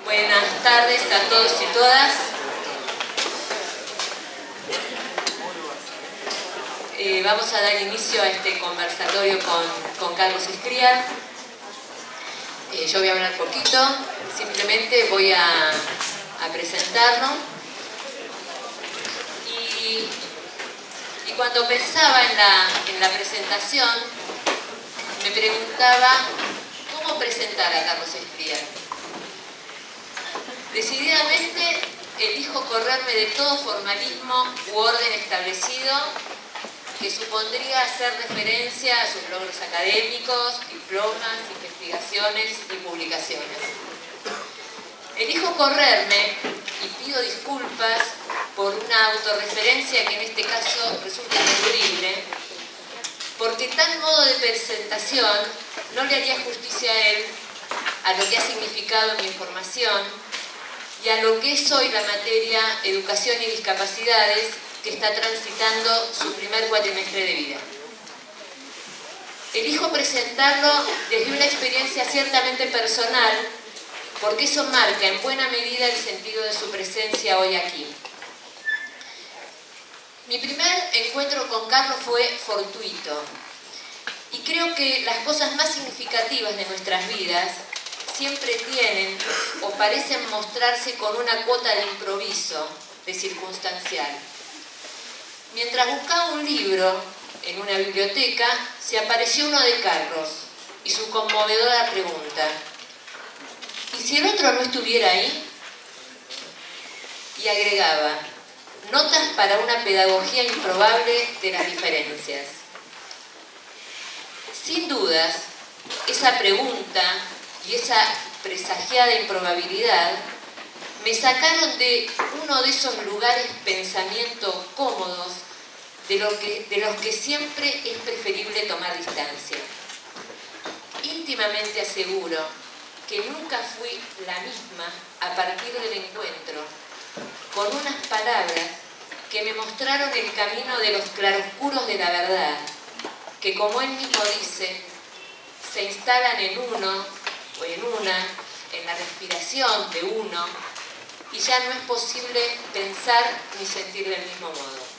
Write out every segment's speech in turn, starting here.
Buenas tardes a todos y todas. Vamos a dar inicio a este conversatorio con Carlos Scriar. Yo voy a hablar poquito, simplemente voy a presentarlo. Y cuando pensaba en la presentación, me preguntaba cómo presentar a Carlos Scriar. Decididamente elijo correrme de todo formalismo u orden establecido que supondría hacer referencia a sus logros académicos, diplomas, investigaciones y publicaciones. Elijo correrme y pido disculpas por una autorreferencia que en este caso resulta ineludible, porque tal modo de presentación no le haría justicia a él, a lo que ha significado mi formación y a lo que es hoy la materia Educación y Discapacidades, que está transitando su primer cuatrimestre de vida. Elijo presentarlo desde una experiencia ciertamente personal, porque eso marca en buena medida el sentido de su presencia hoy aquí. Mi primer encuentro con Carlos fue fortuito, y creo que las cosas más significativas de nuestras vidas siempre tienen o parecen mostrarse con una cuota de improviso, de circunstancial. Mientras buscaba un libro en una biblioteca, se apareció uno de Carlos y su conmovedora pregunta: ¿y si el otro no estuviera ahí? Y agregaba: notas para una pedagogía improbable de las diferencias. Sin dudas, esa pregunta y esa presagiada improbabilidad me sacaron de uno de esos lugares pensamiento cómodos de los que siempre es preferible tomar distancia. Íntimamente aseguro que nunca fui la misma a partir del encuentro con unas palabras que me mostraron el camino de los claroscuros de la verdad, que, como él mismo dice, se instalan en uno o en una, en la respiración de uno, y ya no es posible pensar ni sentir del mismo modo.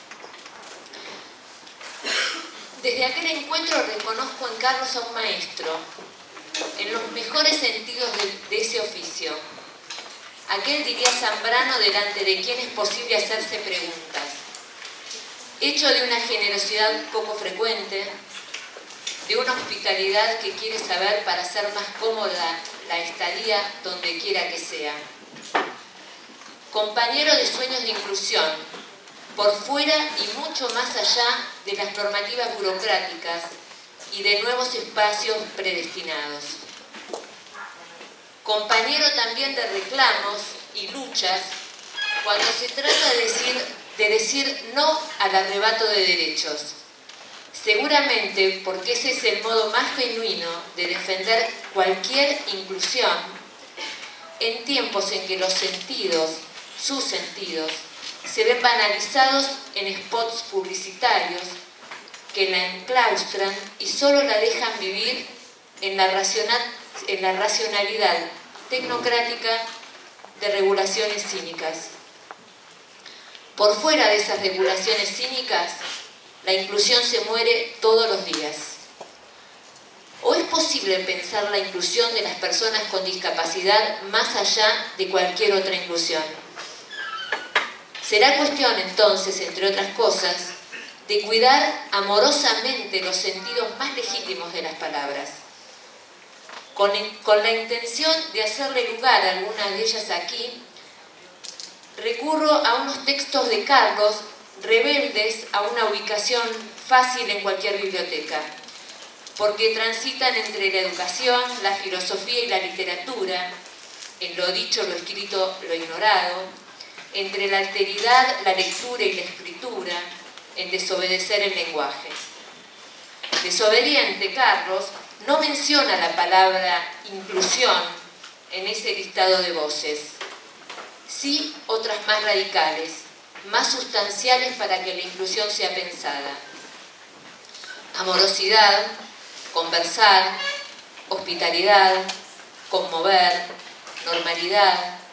Desde aquel encuentro reconozco en Carlos a un maestro, en los mejores sentidos de ese oficio. Aquel, diría Zambrano, delante de quien es posible hacerse preguntas. Hecho de una generosidad poco frecuente, de una hospitalidad que quiere saber para hacer más cómoda la estadía donde quiera que sea. Compañero de sueños de inclusión, por fuera y mucho más allá de las normativas burocráticas y de nuevos espacios predestinados. Compañero también de reclamos y luchas cuando se trata de decir no al arrebato de derechos. Seguramente porque ese es el modo más genuino de defender cualquier inclusión en tiempos en que los sentidos, sus sentidos, se ven banalizados en spots publicitarios que la enclaustran y solo la dejan vivir en la racionalidad tecnocrática de regulaciones cínicas. Por fuera de esas regulaciones cínicas, la inclusión se muere todos los días. ¿O es posible pensar la inclusión de las personas con discapacidad más allá de cualquier otra inclusión? Será cuestión entonces, entre otras cosas, de cuidar amorosamente los sentidos más legítimos de las palabras. Con la intención de hacerle lugar a algunas de ellas aquí, recurro a unos textos de Carlos rebeldes a una ubicación fácil en cualquier biblioteca, porque transitan entre la educación, la filosofía y la literatura, en lo dicho, lo escrito, lo ignorado, entre la alteridad, la lectura y la escritura, en desobedecer el lenguaje. Desobediente, Carlos no menciona la palabra inclusión en ese listado de voces. Sí, otras más radicales, más sustanciales para que la inclusión sea pensada. Amorosidad, conversar, hospitalidad, conmover, normalidad,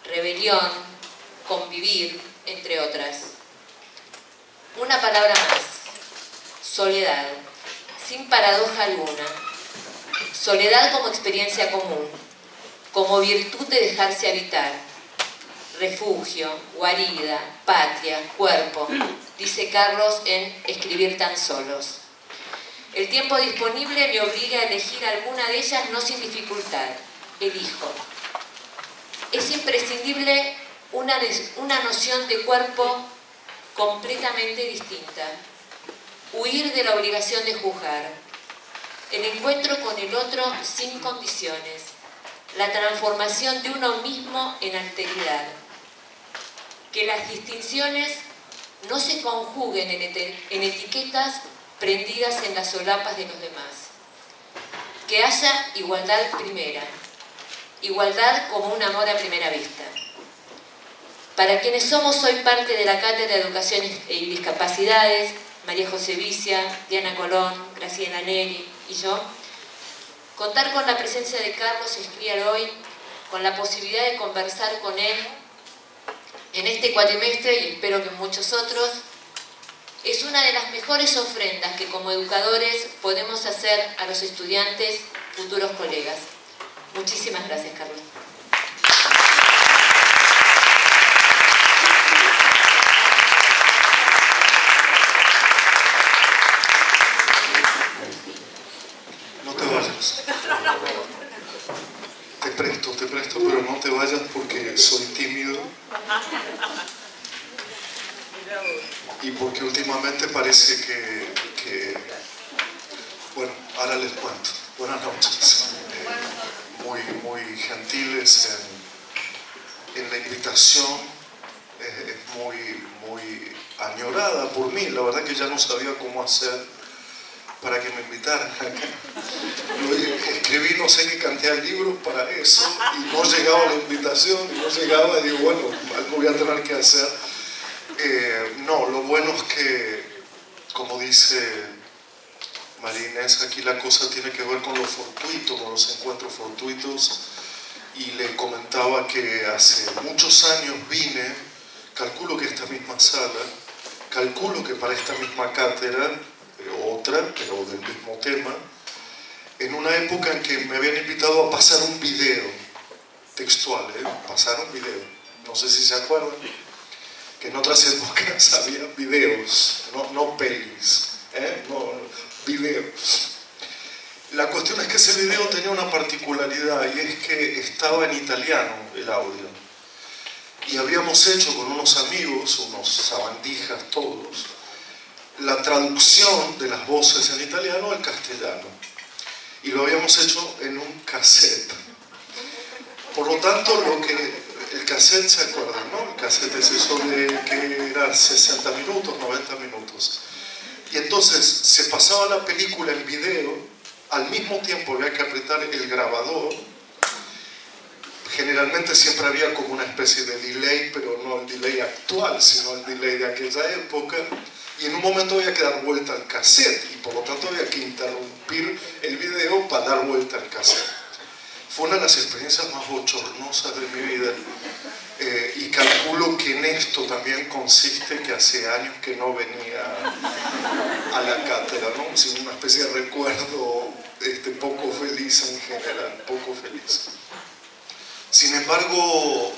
rebelión, convivir, entre otras. Una palabra más, soledad, sin paradoja alguna. Soledad como experiencia común, como virtud de dejarse habitar. Refugio, guarida, patria, cuerpo, dice Carlos en Escribir tan solos. El tiempo disponible me obliga a elegir alguna de ellas, no sin dificultad. Elijo. Es imprescindible una noción de cuerpo completamente distinta. Huir de la obligación de juzgar. El encuentro con el otro sin condiciones. La transformación de uno mismo en alteridad. Que las distinciones no se conjuguen en etiquetas prendidas en las solapas de los demás. Que haya igualdad primera. Igualdad como un amor a primera vista. Para quienes somos hoy parte de la Cátedra de Educación y Discapacidades, María José Vicia, Diana Colón, Graciela Neri y yo, contar con la presencia de Carlos Escrial hoy, con la posibilidad de conversar con él en este cuatrimestre y espero que en muchos otros, es una de las mejores ofrendas que como educadores podemos hacer a los estudiantes, futuros colegas. Muchísimas gracias, Carlos. No te vayas. Te presto, pero no te vayas porque soy tímido. Y porque últimamente parece que bueno, ahora les cuento. Buenas noches. Muy gentiles en la invitación. Es muy añorada por mí. La verdad que ya no sabía cómo hacer para que me invitaran acá. Escribí no sé qué cantidad de libros para eso y no llegaba la invitación, y no llegaba, y digo, bueno, algo voy a tener que hacer. No, lo bueno es que, como dice María Inés, aquí la cosa tiene que ver con lo fortuito, con los encuentros fortuitos, y le comentaba que hace muchos años vine, calculo que esta misma sala, calculo que para esta misma cátedra, otra, pero del mismo tema, en una época en que me habían invitado a pasar un video textual, pasar un video, no sé si se acuerdan, que en otras épocas había videos, no pelis, no, videos. La cuestión es que ese video tenía una particularidad y es que estaba en italiano el audio. Y habíamos hecho con unos amigos, unos sabandijas todos, la traducción de las voces en italiano al castellano. Y lo habíamos hecho en un cassette. Por lo tanto, el cassette, ¿se acuerdan, no? El cassette es eso de que era 60 minutos, 90 minutos. Y entonces se pasaba la película en video, al mismo tiempo había que apretar el grabador. Generalmente siempre había como una especie de delay, pero no el delay actual, sino el delay de aquella época. Y en un momento había que dar vuelta al cassette y por lo tanto había que interrumpir el video para dar vuelta al cassette. Fue una de las experiencias más bochornosas de mi vida y calculo que en esto también consiste que hace años que no venía a la cátedra, ¿no? Sin una especie de recuerdo poco feliz en general, poco feliz. Sin embargo,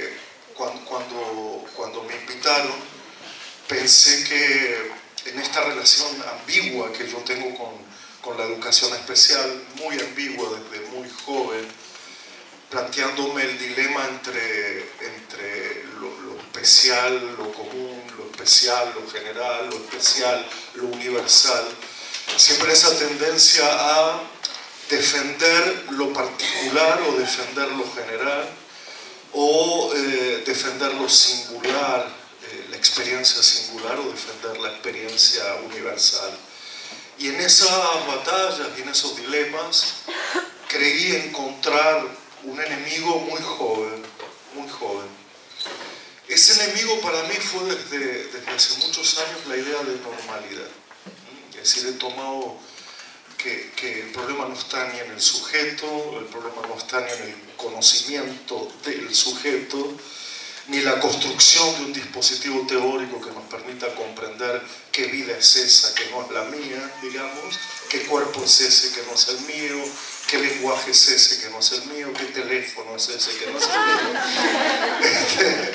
cuando me invitaron, pensé que en esta relación ambigua que yo tengo con la educación especial, muy ambigua desde muy joven, planteándome el dilema entre lo especial, lo común, lo especial, lo general, lo especial, lo universal, siempre esa tendencia a defender lo particular o defender lo general o defender lo singular, la experiencia singular o defender la experiencia universal. Y en esas batallas y en esos dilemas creí encontrar un enemigo muy joven, muy joven. Ese enemigo para mí fue desde hace muchos años la idea de normalidad. Es decir, he tomado que el problema no está ni en el sujeto, el problema no está ni en el conocimiento del sujeto, ni la construcción de un dispositivo teórico que nos permita comprender qué vida es esa que no es la mía, digamos, qué cuerpo es ese que no es el mío, qué lenguaje es ese que no es el mío, qué teléfono es ese que no es el mío.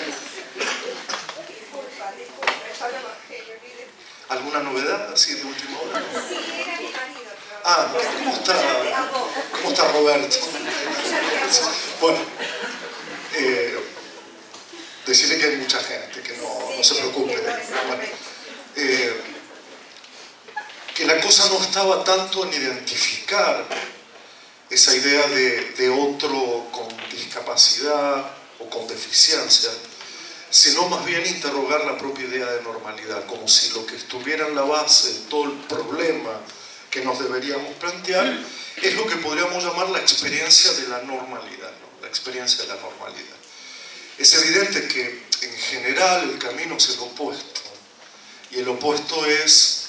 ¿Alguna novedad así de última hora? Sí, era mi marido. Ah, ¿cómo está Roberto? Bueno, decirle que hay mucha gente, que no se preocupe. Bueno, que la cosa no estaba tanto en identificar esa idea de otro con discapacidad o con deficiencia, sino más bien interrogar la propia idea de normalidad, como si lo que estuviera en la base de todo el problema que nos deberíamos plantear es lo que podríamos llamar la experiencia de la normalidad, ¿no? La experiencia de la normalidad. Es evidente que en general el camino es el opuesto, y el opuesto es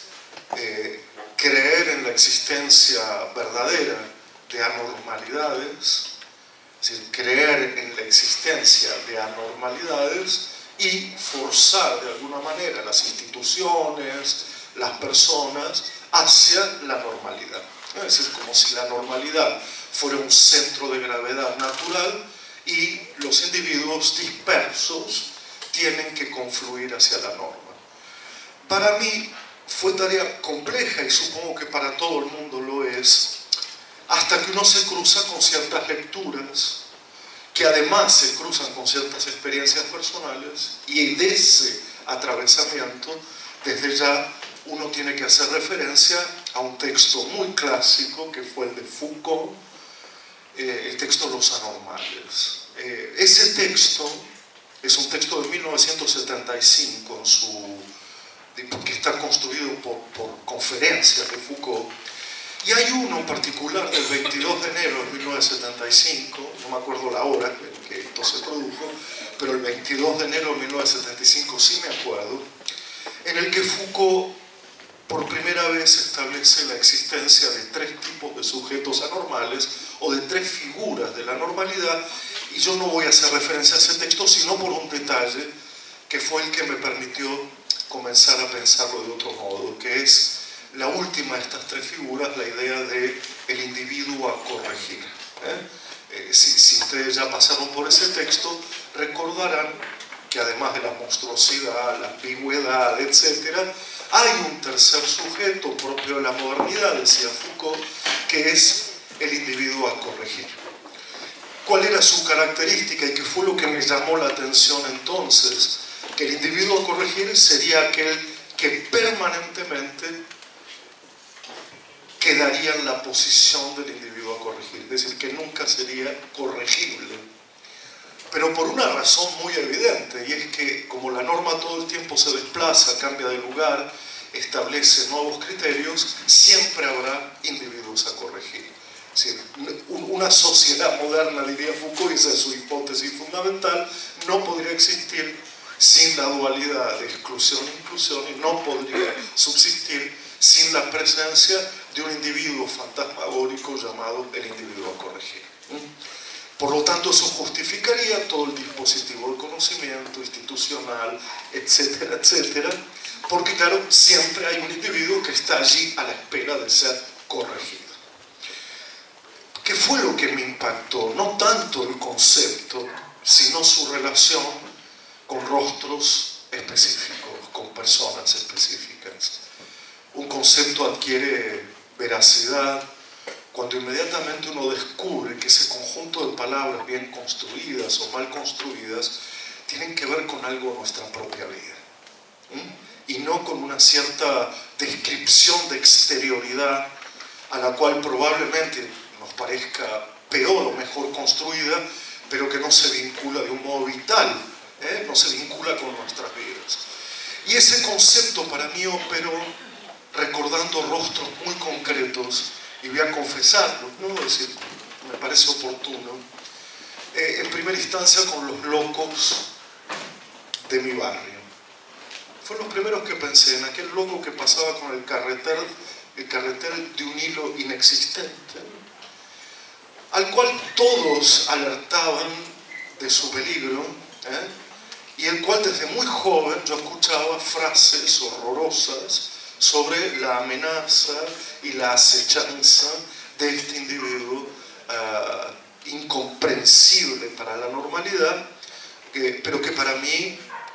creer en la existencia verdadera de anormalidades, es decir, creer en la existencia de anormalidades y forzar de alguna manera las instituciones, las personas, hacia la normalidad. Es decir, como si la normalidad fuera un centro de gravedad natural y los individuos dispersos tienen que confluir hacia la norma. Para mí fue tarea compleja y supongo que para todo el mundo lo es, hasta que uno se cruza con ciertas lecturas que además se cruzan con ciertas experiencias personales, y de ese atravesamiento desde ya uno tiene que hacer referencia a un texto muy clásico que fue el de Foucault, el texto Los Anormales. Ese texto es un texto de 1975 que está construido por conferencias de Foucault, y hay uno en particular del 22 de enero de 1975, no me acuerdo la hora en que esto se produjo, pero el 22 de enero de 1975 sí me acuerdo, en el que Foucault por primera vez establece la existencia de tres tipos de sujetos anormales o de tres figuras de la normalidad, y yo no voy a hacer referencia a ese texto sino por un detalle que fue el que me permitió comenzar a pensarlo de otro modo, que es la última de estas tres figuras, la idea de el individuo a corregir. Si ustedes ya pasaron por ese texto, recordarán que además de la monstruosidad, la ambigüedad, etc., hay un tercer sujeto propio de la modernidad, decía Foucault, que es el individuo a corregir. ¿Cuál era su característica y qué fue lo que me llamó la atención entonces? Que el individuo a corregir sería aquel que permanentemente quedaría en la posición del individuo a corregir, es decir, que nunca sería corregible. Pero por una razón muy evidente, y es que como la norma todo el tiempo se desplaza, cambia de lugar, establece nuevos criterios, siempre habrá individuos a corregir. Es decir, una sociedad moderna, diría Foucault, y esa es su hipótesis fundamental, no podría existir sin la dualidad de exclusión e inclusión, y no podría subsistir sin la presencia de un individuo fantasmagórico llamado el individuo a corregir. Por lo tanto, eso justificaría todo el dispositivo de conocimiento institucional, etcétera, etcétera, porque claro, siempre hay un individuo que está allí a la espera de ser corregido. ¿Qué fue lo que me impactó? No tanto el concepto, sino su relación con rostros específicos, con personas específicas. Un concepto adquiere veracidad cuando inmediatamente uno descubre que ese conjunto de palabras bien construidas o mal construidas tienen que ver con algo de nuestra propia vida, y no con una cierta descripción de exterioridad a la cual probablemente nos parezca peor o mejor construida, pero que no se vincula de un modo vital, no se vincula con nuestras vidas. Y ese concepto para mí operó recordando rostros muy concretos, y voy a confesarlo, ¿no? Es decir, me parece oportuno, en primera instancia con los locos de mi barrio. Fueron los primeros que pensé, en aquel loco que pasaba con el carreter el carretel de un hilo inexistente, al cual todos alertaban de su peligro, y el cual desde muy joven yo escuchaba frases horrorosas sobre la amenaza y la acechanza de este individuo incomprensible para la normalidad, pero que para mí,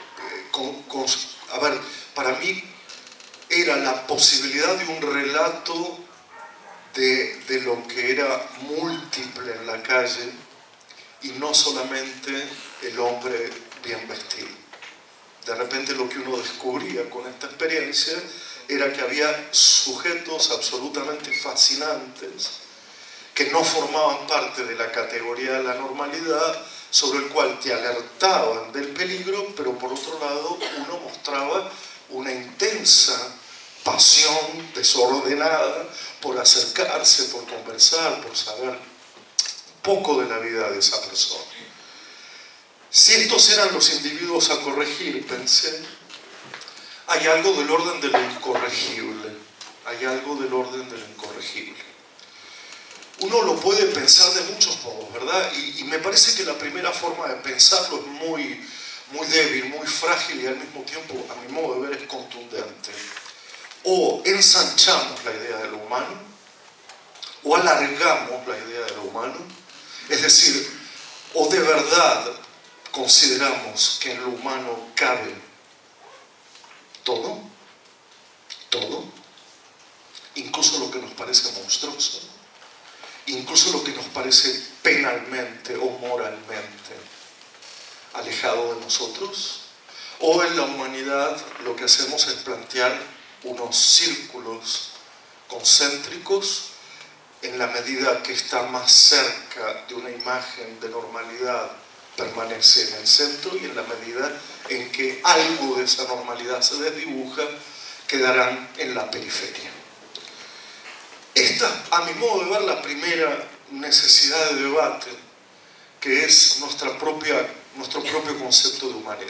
para mí era la posibilidad de un relato de lo que era múltiple en la calle y no solamente el hombre bien vestido. De repente lo que uno descubría con esta experiencia era que había sujetos absolutamente fascinantes que no formaban parte de la categoría de la normalidad, sobre el cual te alertaban del peligro, pero por otro lado uno mostraba una intensa pasión desordenada por acercarse, por conversar, por saber un poco de la vida de esa persona. Si estos eran los individuos a corregir, pensé, hay algo del orden de lo incorregible, hay algo del orden de lo incorregible. Uno lo puede pensar de muchos modos, ¿verdad? Y me parece que la primera forma de pensarlo es muy débil, muy frágil y al mismo tiempo, a mi modo de ver, es contundente. O ensanchamos la idea de lo humano, o alargamos la idea de lo humano, es decir, o de verdad consideramos que en lo humano cabe todo, incluso lo que nos parece monstruoso, incluso lo que nos parece penalmente o moralmente alejado de nosotros, o en la humanidad lo que hacemos es plantear unos círculos concéntricos en la medida que está más cerca de una imagen de normalidad permanece en el centro y en la medida en que algo de esa normalidad se desdibuja quedarán en la periferia. Esta, a mi modo de ver, la primera necesidad de debate, que es nuestro propio concepto de humanidad.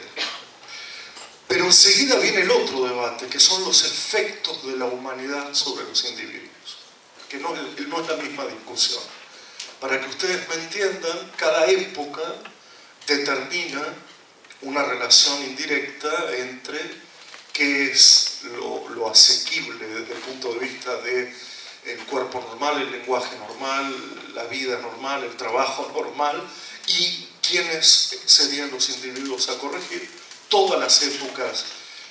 Pero enseguida viene el otro debate, que son los efectos de la humanidad sobre los individuos, que no es la misma discusión. Para que ustedes me entiendan, cada época determina una relación indirecta entre qué es lo asequible desde el punto de vista del cuerpo normal, el lenguaje normal, la vida normal, el trabajo normal, y quiénes serían los individuos a corregir. Todas las épocas,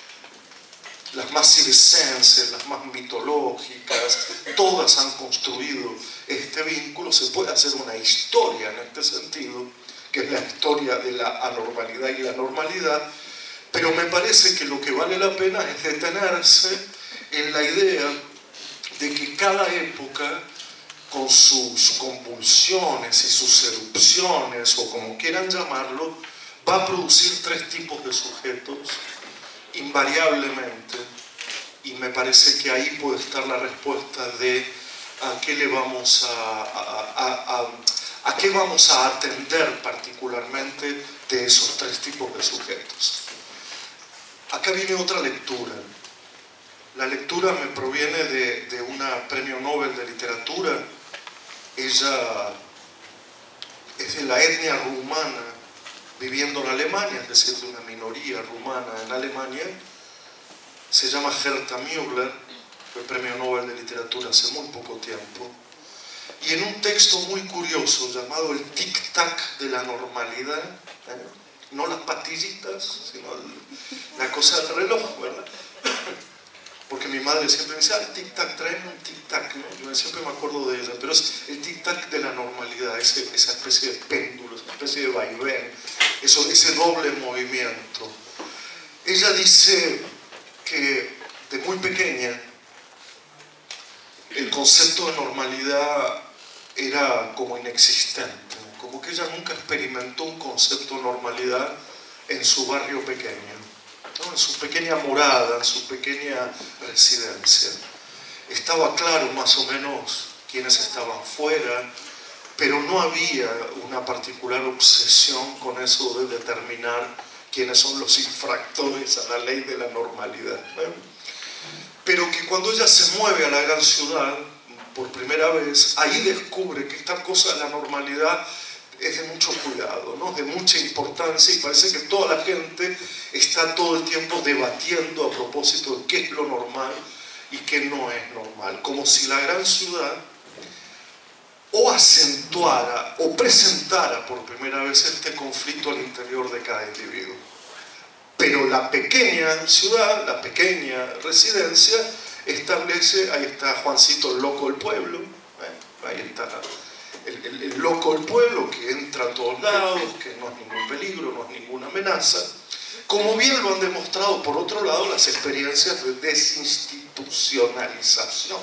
las más circenses, las más mitológicas, todas han construido este vínculo. Se puede hacer una historia en este sentido, que es la historia de la anormalidad y la normalidad, pero me parece que lo que vale la pena es detenerse en la idea de que cada época, con sus convulsiones y sus erupciones, o como quieran llamarlo, va a producir tres tipos de sujetos, invariablemente, y me parece que ahí puede estar la respuesta de a qué le vamos a qué vamos a atender particularmente de esos tres tipos de sujetos. Acá viene otra lectura. La lectura me proviene de una premio Nobel de literatura. Ella es de la etnia rumana viviendo en Alemania, es decir, de una minoría rumana en Alemania. Se llama Herta Müller, fue premio Nobel de literatura hace muy poco tiempo. Y en un texto muy curioso llamado El tic-tac de la normalidad, no las pastillitas, sino la cosa del reloj, ¿verdad? Porque mi madre siempre me decía, el tic-tac, tráeme un tic-tac, ¿no? Yo siempre me acuerdo de ella, pero es el tic-tac de la normalidad, esa especie de péndulo, esa especie de vaivén, ese doble movimiento. Ella dice que de muy pequeña el concepto de normalidad era como inexistente, como que ella nunca experimentó un concepto de normalidad en su barrio pequeño, ¿no? En su pequeña morada, en su pequeña residencia. Estaba claro más o menos quiénes estaban fuera, pero no había una particular obsesión con eso de determinar quiénes son los infractores a la ley de la normalidad, ¿no? pero que cuando ella se mueve a la gran ciudad por primera vez, ahí descubre que esta cosa de la normalidad es de mucho cuidado, ¿no? De mucha importancia, y parece que toda la gente está todo el tiempo debatiendo a propósito de qué es lo normal y qué no es normal, como si la gran ciudad o acentuara o presentara por primera vez este conflicto al interior de cada individuo. Pero la pequeña ciudad, la pequeña residencia, establece, ahí está Juancito, el loco del pueblo, ahí está el loco del pueblo que entra a todos lados, que no es ningún peligro, no es ninguna amenaza, como bien lo han demostrado por otro lado las experiencias de desinstitucionalización.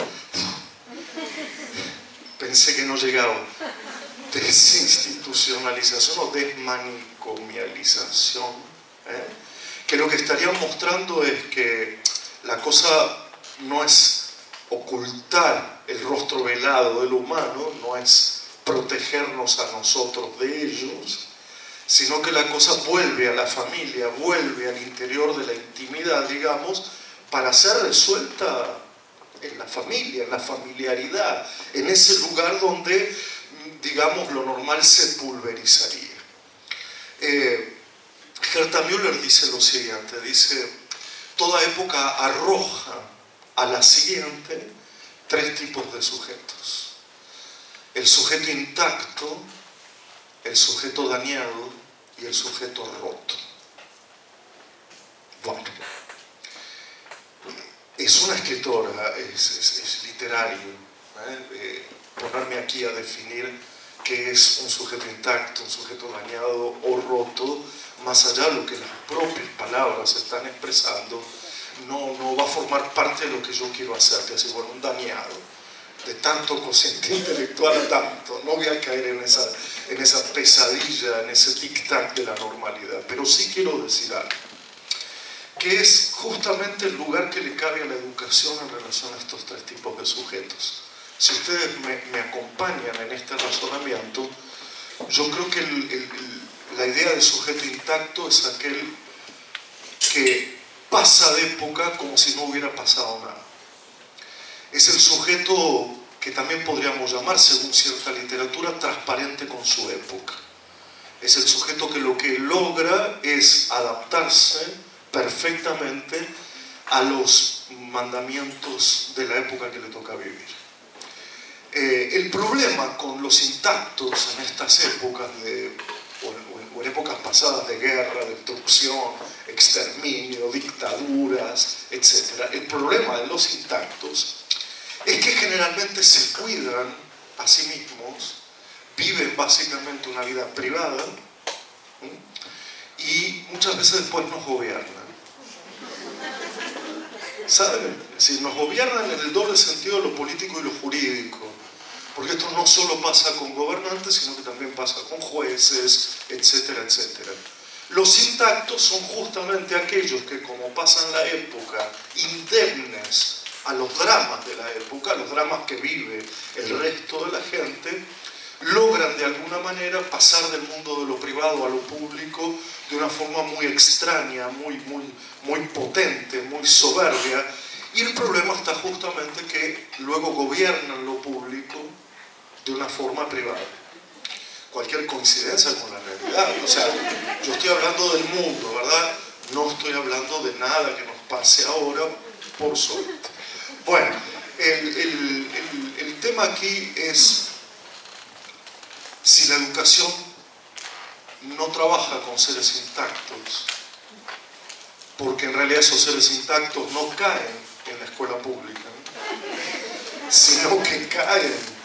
Pensé que no llegaba. Desinstitucionalización o desmanicomialización, que lo que estarían mostrando es que la cosa no es ocultar el rostro velado del humano, no es protegernos a nosotros de ellos, sino que la cosa vuelve a la familia, vuelve al interior de la intimidad, digamos, para ser resuelta en la familia, en la familiaridad, en ese lugar donde, digamos, lo normal se pulverizaría. Herta Müller dice lo siguiente, dice: toda época arroja a la siguiente tres tipos de sujetos: el sujeto intacto, el sujeto dañado y el sujeto roto. Bueno, es una escritora, es literario, ponerme aquí a definir qué es un sujeto intacto, un sujeto dañado o roto, más allá de lo que las propias palabras están expresando, no va a formar parte de lo que yo quiero hacer, que es bueno, un dañado, de tanto cociente intelectual a tanto, no voy a caer en esa pesadilla, en ese tic-tac de la normalidad, pero sí quiero decir algo, que es justamente el lugar que le cabe a la educación en relación a estos tres tipos de sujetos. Si ustedes me acompañan en este razonamiento, yo creo que la idea de sujeto intacto es aquel que pasa de época como si no hubiera pasado nada. Es el sujeto que también podríamos llamar, según cierta literatura, transparente con su época. Es el sujeto que lo que logra es adaptarse perfectamente a los mandamientos de la época que le toca vivir. El problema con los intactos en estas épocas, o en épocas pasadas de guerra, destrucción, exterminio, dictaduras, etc., el problema de los intactos es que generalmente se cuidan a sí mismos, viven básicamente una vida privada y muchas veces después nos gobiernan. ¿Saben? Es decir, nos gobiernan en el doble sentido de lo político y lo jurídico. Porque esto no solo pasa con gobernantes, sino que también pasa con jueces, etcétera, etcétera. Los intactos son justamente aquellos que, como pasan la época, indemnes a los dramas de la época, los dramas que vive el resto de la gente, logran de alguna manera pasar del mundo de lo privado a lo público de una forma muy extraña, muy potente, muy soberbia. Y el problema está justamente que luego gobiernan lo público de una forma privada. Cualquier coincidencia con la realidad. O sea, yo estoy hablando del mundo, ¿verdad? No estoy hablando de nada que nos pase ahora, por suerte. Bueno, el tema aquí es si la educación no trabaja con seres intactos, porque en realidad esos seres intactos no caen en la escuela pública, ¿no? Sino que caen,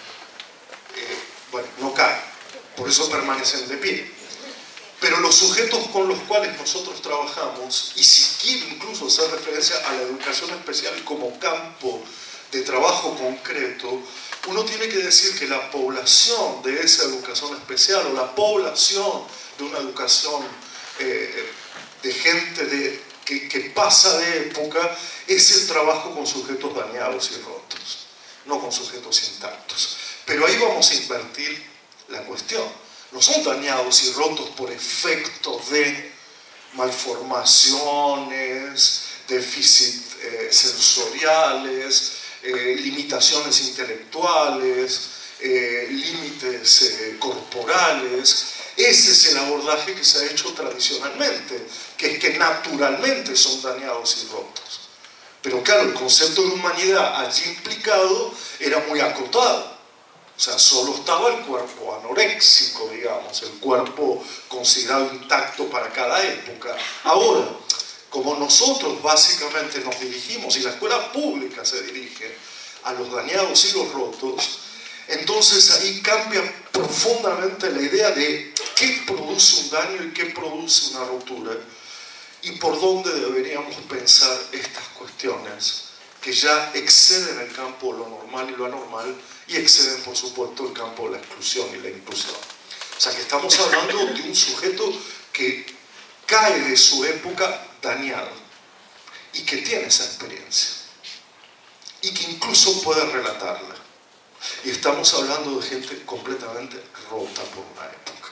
no caen, por eso permanecen de pie. Pero los sujetos con los cuales nosotros trabajamos, y si quiero incluso hacer referencia a la educación especial como campo de trabajo concreto, uno tiene que decir que la población de esa educación especial o la población de una educación de gente que pasa de época es el trabajo con sujetos dañados y rotos, no con sujetos intactos. Pero ahí vamos a invertir la cuestión. No son dañados y rotos por efecto de malformaciones, déficit sensoriales, limitaciones intelectuales, límites corporales. Ese es el abordaje que se ha hecho tradicionalmente, que es que naturalmente son dañados y rotos. Pero claro, el concepto de humanidad allí implicado era muy acotado. O sea, solo estaba el cuerpo anoréxico, digamos, el cuerpo considerado intacto para cada época. Ahora, como nosotros básicamente nos dirigimos, y la escuela pública se dirige a los dañados y los rotos, entonces ahí cambia profundamente la idea de qué produce un daño y qué produce una rotura, y por dónde deberíamos pensar estas cuestiones que ya exceden el campo de lo normal y lo anormal, y exceden, por supuesto, el campo de la exclusión y la inclusión. O sea, que estamos hablando de un sujeto que cae de su época dañado y que tiene esa experiencia y que incluso puede relatarla. Y estamos hablando de gente completamente rota por una época.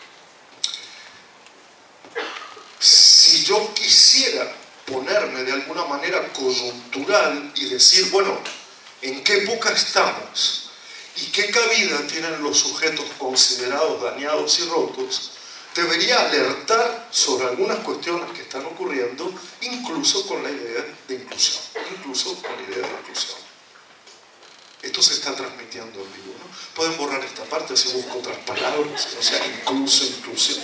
Si yo quisiera ponerme de alguna manera coyuntural y decir, bueno, ¿en qué época estamos? ¿Y qué cabida tienen los sujetos considerados dañados y rotos? Debería alertar sobre algunas cuestiones que están ocurriendo, incluso con la idea de inclusión. Esto se está transmitiendo en vivo, ¿no? Pueden borrar esta parte si busco otras palabras, o sea, incluso, inclusión.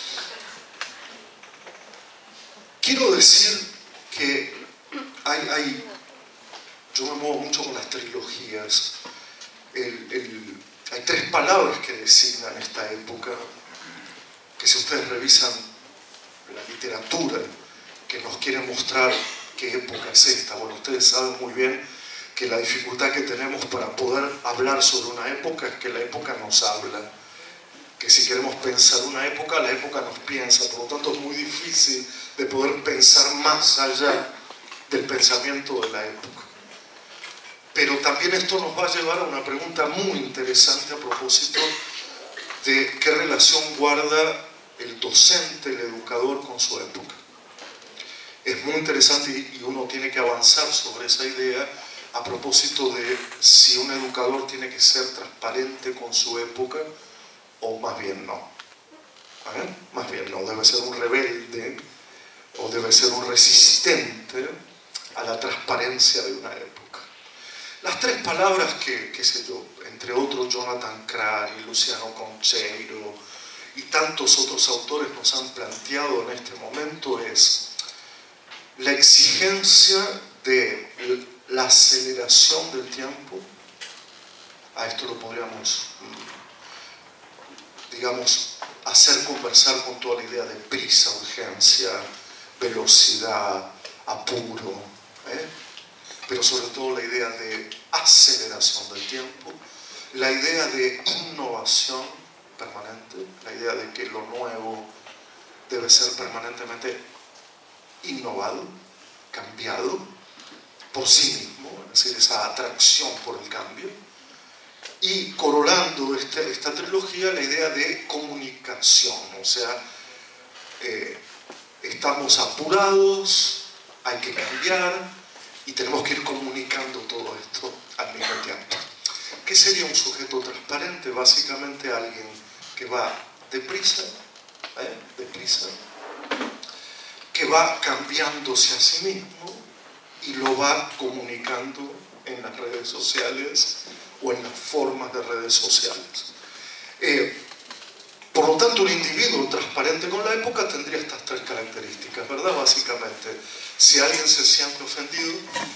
Quiero decir que yo me muevo mucho con las trilogías. Hay tres palabras que designan esta época, que si ustedes revisan la literatura que nos quiere mostrar qué época es esta, bueno, ustedes saben muy bien que la dificultad que tenemos para poder hablar sobre una época es que la época nos habla, que si queremos pensar una época, la época nos piensa, por lo tanto es muy difícil de poder pensar más allá del pensamiento de la época. Pero también esto nos va a llevar a una pregunta muy interesante a propósito de qué relación guarda el docente, el educador con su época. Es muy interesante y uno tiene que avanzar sobre esa idea a propósito de si un educador tiene que ser transparente con su época o más bien no. Más bien no, debe ser un rebelde o debe ser un resistente a la transparencia de una época. Las tres palabras que, qué sé yo, entre otros Jonathan Crary, Luciano Concheiro y tantos otros autores nos han planteado en este momento es la exigencia de la aceleración del tiempo. A esto lo podríamos, digamos, hacer conversar con toda la idea de prisa, urgencia, velocidad, apuro, pero sobre todo la idea de aceleración del tiempo, la idea de innovación permanente, la idea de que lo nuevo debe ser permanentemente innovado, cambiado por sí mismo, es decir, esa atracción por el cambio, y corolando esta trilogía la idea de comunicación, o sea, estamos apurados, hay que cambiar y tenemos que ir comunicando todo esto al mismo tiempo. ¿Qué sería un sujeto transparente? Básicamente alguien que va deprisa, que va cambiándose a sí mismo y lo va comunicando en las redes sociales o en las formas de redes sociales. Por lo tanto, un individuo transparente con la época tendría estas tres características, ¿verdad? Básicamente, si alguien se siente ofendido,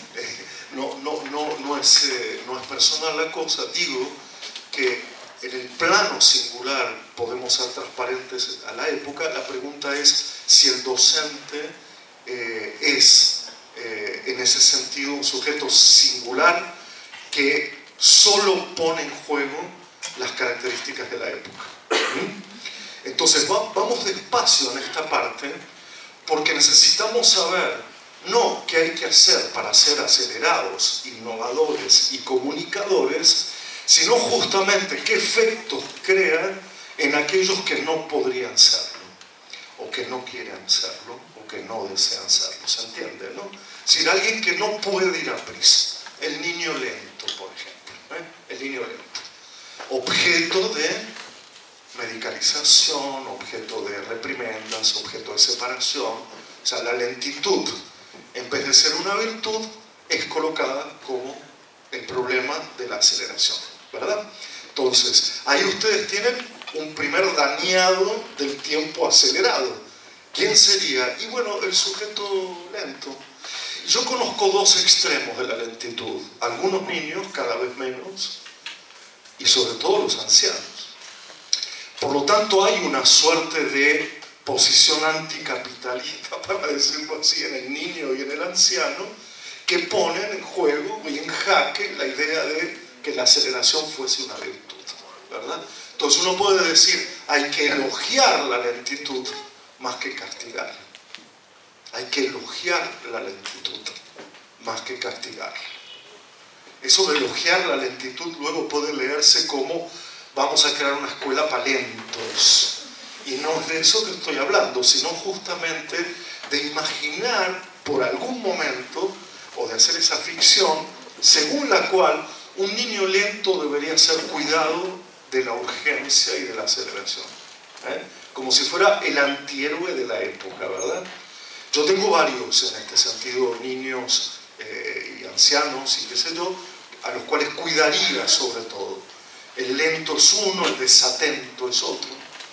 no es personal la cosa, digo que en el plano singular podemos ser transparentes a la época. La pregunta es si el docente es en ese sentido un sujeto singular que solo pone en juego las características de la época. Entonces vamos despacio en esta parte porque necesitamos saber no qué hay que hacer para ser acelerados, innovadores y comunicadores, sino justamente qué efectos crean en aquellos que no podrían serlo o que no quieren serlo o que no desean serlo, ¿se entiende, no? Es decir, alguien que no puede ir a prisa, el niño lento, por ejemplo, el niño lento, objeto de medicalización, objeto de reprimendas, objeto de separación. O sea, la lentitud, en vez de ser una virtud, es colocada como el problema de la aceleración, ¿verdad? Entonces, ahí ustedes tienen un primer dañado del tiempo acelerado. ¿Quién sería? Y bueno, el sujeto lento. Yo conozco dos extremos de la lentitud. Algunos niños, cada vez menos, y sobre todo los ancianos. Por lo tanto, hay una suerte de posición anticapitalista, para decirlo así, en el niño y en el anciano, que ponen en juego y en jaque la idea de que la aceleración fuese una virtud, ¿verdad? Entonces uno puede decir, hay que elogiar la lentitud más que castigarla. Hay que elogiar la lentitud más que castigarla. Eso de elogiar la lentitud luego puede leerse como vamos a crear una escuela para lentos. Y no es de eso que estoy hablando, sino justamente de imaginar por algún momento, o de hacer esa ficción, según la cual un niño lento debería ser cuidado de la urgencia y de la aceleración. Como si fuera el antihéroe de la época, ¿verdad? Yo tengo varios en este sentido, niños y ancianos y qué sé yo, a los cuales cuidaría sobre todo. El lento es uno, el desatento es otro,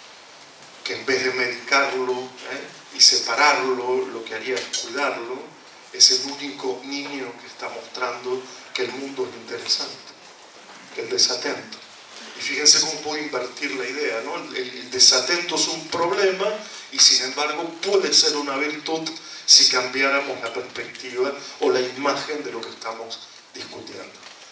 que en vez de medicarlo y separarlo, lo que haría es cuidarlo. Es el único niño que está mostrando que el mundo es interesante, que el desatento. Y fíjense cómo puedo invertir la idea, ¿no? El desatento es un problema y sin embargo puede ser una virtud si cambiáramos la perspectiva o la imagen de lo que estamos discutiendo.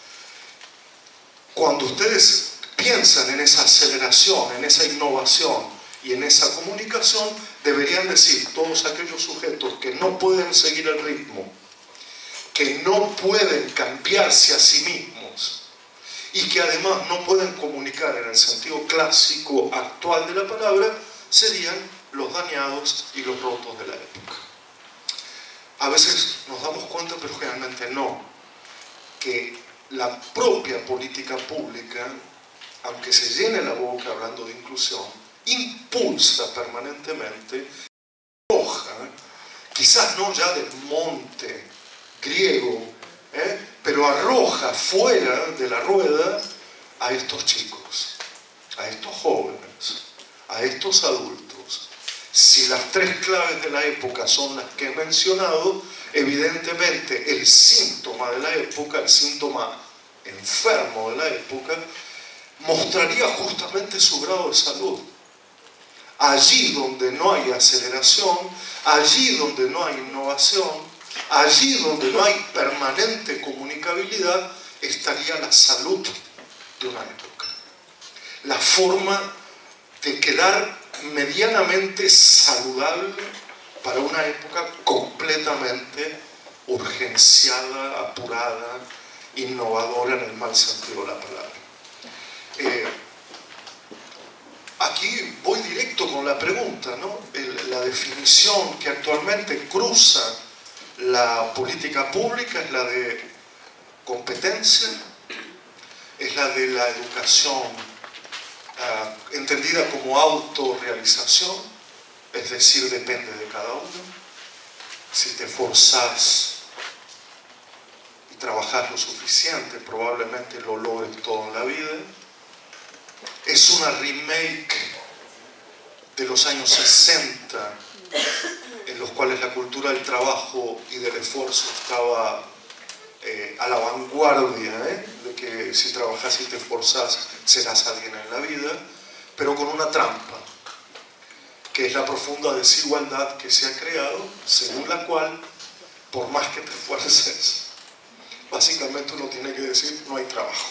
Cuando ustedes piensan en esa aceleración, en esa innovación y en esa comunicación, deberían decir todos aquellos sujetos que no pueden seguir el ritmo, que no pueden cambiarse a sí mismos y que además no pueden comunicar en el sentido clásico actual de la palabra, serían los dañados y los rotos de la época. A veces nos damos cuenta, pero generalmente no, que la propia política pública, aunque se llene la boca hablando de inclusión, impulsa permanentemente, arroja, quizás no ya del monte griego, pero arroja fuera de la rueda a estos chicos, a estos jóvenes, a estos adultos. Si las tres claves de la época son las que he mencionado, evidentemente el síntoma de la época, el síntoma enfermo de la época, mostraría justamente su grado de salud. Allí donde no hay aceleración, allí donde no hay innovación, allí donde no hay permanente comunicabilidad, estaría la salud de una época. La forma de quedar medianamente saludable para una época completamente urgenciada, apurada, innovadora en el mal sentido de la palabra. Aquí voy directo con la pregunta, ¿no? La definición que actualmente cruza la política pública es la de competencia, es la de la educación entendida como autorrealización, es decir, depende de cada uno. Si te esforzás y trabajás lo suficiente, probablemente lo logres todo en la vida. Es una remake de los años 60, en los cuales la cultura del trabajo y del esfuerzo estaba a la vanguardia, de que si trabajás y te esforzás serás alguien en la vida, pero con una trampa, que es la profunda desigualdad que se ha creado, según la cual, por más que te esfuerces, básicamente uno tiene que decir no hay trabajo.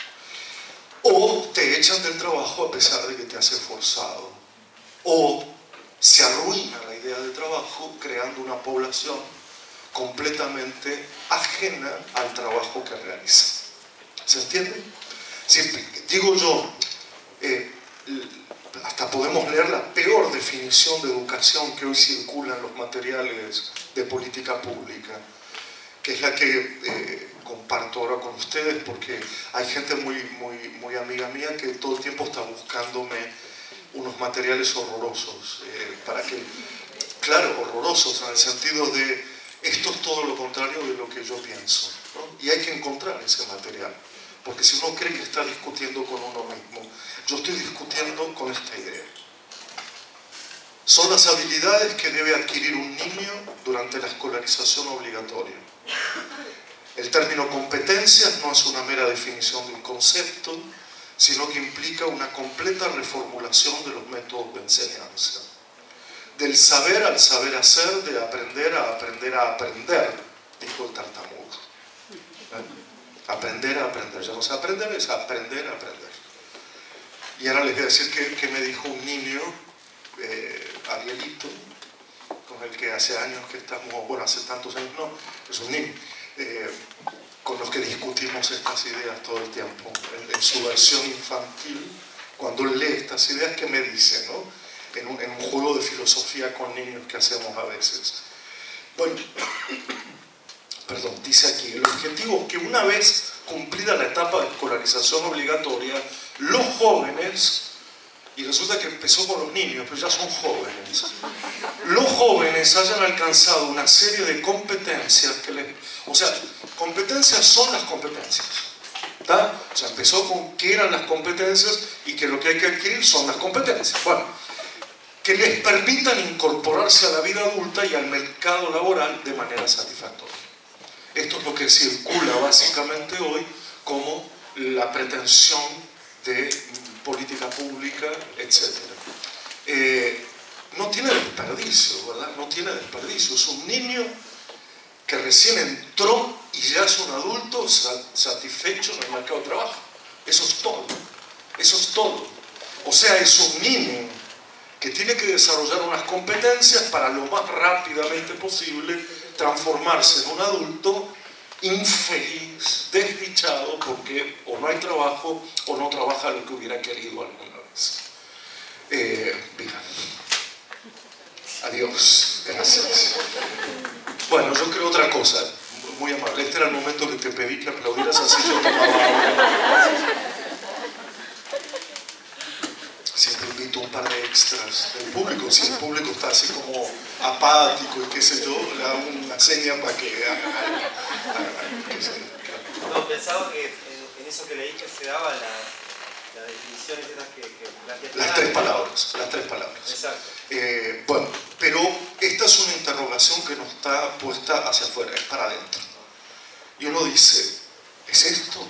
O te echan del trabajo a pesar de que te has esforzado. O se arruina la idea de trabajo creando una población completamente ajena al trabajo que realiza. ¿Se entiende? Si, digo yo, hasta podemos leer la peor definición de educación que hoy circula en los materiales de política pública, que es la que comparto ahora con ustedes, porque hay gente muy amiga mía que todo el tiempo está buscándome unos materiales horrorosos, para que, claro, horrorosos en el sentido de esto es todo lo contrario de lo que yo pienso, ¿no? Y hay que encontrar ese material, porque si uno cree que está discutiendo con uno mismo, yo estoy discutiendo con esta idea. Son las habilidades que debe adquirir un niño durante la escolarización obligatoria. El término competencias no es una mera definición de un concepto, sino que implica una completa reformulación de los métodos de enseñanza. Del saber al saber hacer, de aprender a aprender, dijo el tartamudo. Aprender a aprender, ya no es aprender, es aprender a aprender. Y ahora les voy a decir que me dijo un niño, Arielito, con el que hace años que estamos, bueno, hace tantos años no, es un niño, con los que discutimos estas ideas todo el tiempo, en su versión infantil, cuando él lee estas ideas, ¿qué me dice, no? En un juego de filosofía con niños que hacemos a veces. Bueno, perdón, dice aquí, el objetivo es que una vez cumplida la etapa de escolarización obligatoria, los jóvenes, y resulta que empezó con los niños, pero ya son jóvenes, los jóvenes hayan alcanzado una serie de competencias que les... O sea, competencias son las competencias, ¿tá? O sea, empezó con qué eran las competencias y que lo que hay que adquirir son las competencias. Bueno, que les permitan incorporarse a la vida adulta y al mercado laboral de manera satisfactoria. Esto es lo que circula básicamente hoy como la pretensión de política pública, etc. No tiene desperdicio, ¿verdad? No tiene desperdicio. Es un niño que recién entró y ya es un adulto satisfecho en el mercado de trabajo. Eso es todo. Eso es todo. O sea, es un niño que tiene que desarrollar unas competencias para lo más rápidamente posible transformarse en un adulto infeliz, desdichado, porque o no hay trabajo o no trabaja lo que hubiera querido alguna vez. Mira. Adiós. Gracias. Bueno, yo creo otra cosa. Muy amable. Este era el momento que te pedí que aplaudieras, así yo tomaba agua. Siempre invito un par de extras del público. Si el público está así como apático y qué sé yo, le hago una seña para que haga. No, pensaba que en eso que leí que se daban las definiciones esas que las tres palabras. Exacto. Bueno, pero esta es una interrogación que no está puesta hacia afuera, es para adentro. Y uno dice, ¿es esto?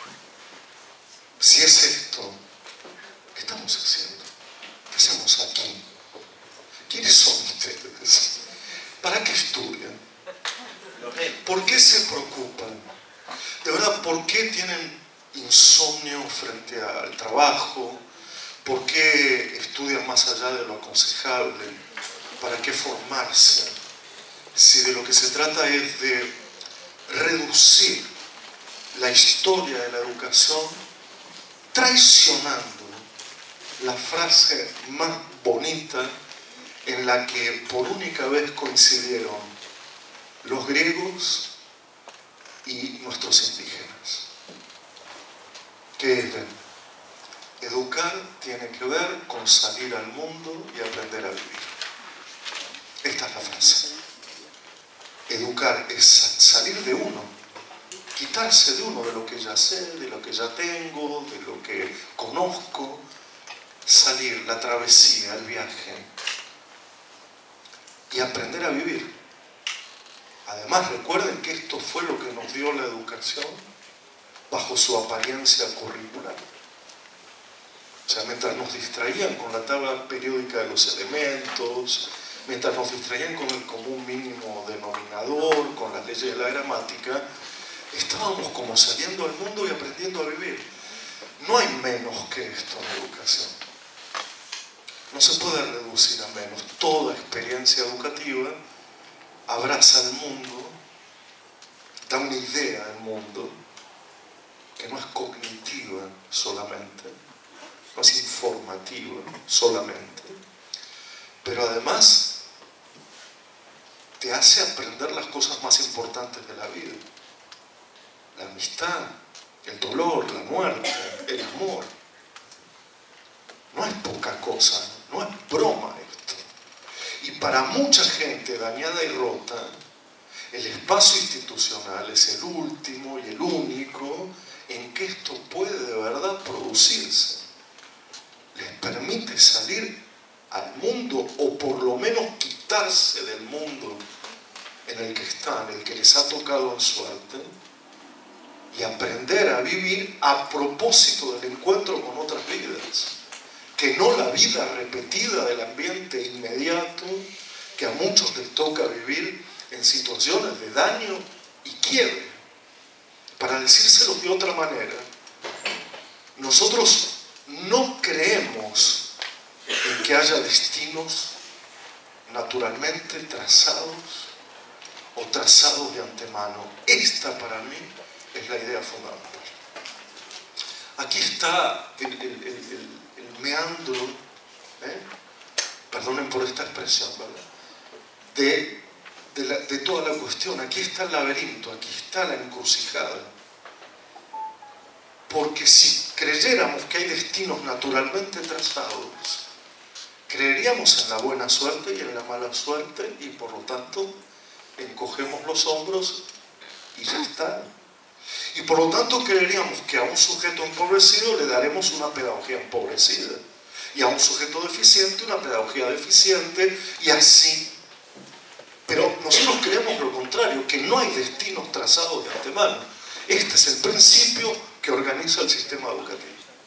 Si es esto, ¿qué estamos haciendo? ¿Qué hacemos aquí? ¿Quiénes son ustedes? ¿Para qué estudian? ¿Por qué se preocupan? De verdad, ¿por qué tienen insomnio frente al trabajo? ¿Por qué estudian más allá de lo aconsejable? ¿Para qué formarse? Si de lo que se trata es de reducir la historia de la educación traicionando la frase más bonita en la que por única vez coincidieron los griegos y nuestros indígenas, que es educar tiene que ver con salir al mundo y aprender a vivir. Esta es la frase. Educar es salir de uno, quitarse de uno, de lo que ya sé, de lo que ya tengo, de lo que conozco, salir, la travesía, el viaje y aprender a vivir. Además, recuerden que esto fue lo que nos dio la educación bajo su apariencia curricular. O sea, mientras nos distraían con la tabla periódica de los elementos, mientras nos distraían con el común mínimo denominador, con las leyes de la gramática, estábamos como saliendo al mundo y aprendiendo a vivir. No hay menos que esto en la educación. No se puede reducir a menos. Toda experiencia educativa abraza el mundo, da una idea del mundo que no es cognitiva solamente, no es informativa solamente, pero además te hace aprender las cosas más importantes de la vida. La amistad, el dolor, la muerte, el amor. No es poca cosa, no es broma esto. Y para mucha gente dañada y rota, el espacio institucional es el último y el único en que esto puede de verdad producirse. Les permite salir al mundo, o por lo menos quitarse del mundo en el que están, el que les ha tocado en suerte, y aprender a vivir a propósito del encuentro con otras vidas, que no la vida repetida del ambiente inmediato que a muchos les toca vivir en situaciones de daño y quiebre. Para decírselo de otra manera, nosotros no creemos en que haya destinos naturalmente trazados o trazados de antemano. Esta para mí es la idea fundamental. Aquí está el meandro, perdonen por esta expresión, ¿verdad?, de toda la cuestión. Aquí está el laberinto, aquí está la encrucijada. Porque si creyéramos que hay destinos naturalmente trazados, creeríamos en la buena suerte y en la mala suerte, y por lo tanto encogemos los hombros y ya está. Y por lo tanto creeríamos que a un sujeto empobrecido le daremos una pedagogía empobrecida, y a un sujeto deficiente una pedagogía deficiente, y así. Pero nosotros creemos lo contrario, que no hay destinos trazados de antemano. Este es el principio que organiza el sistema educativo.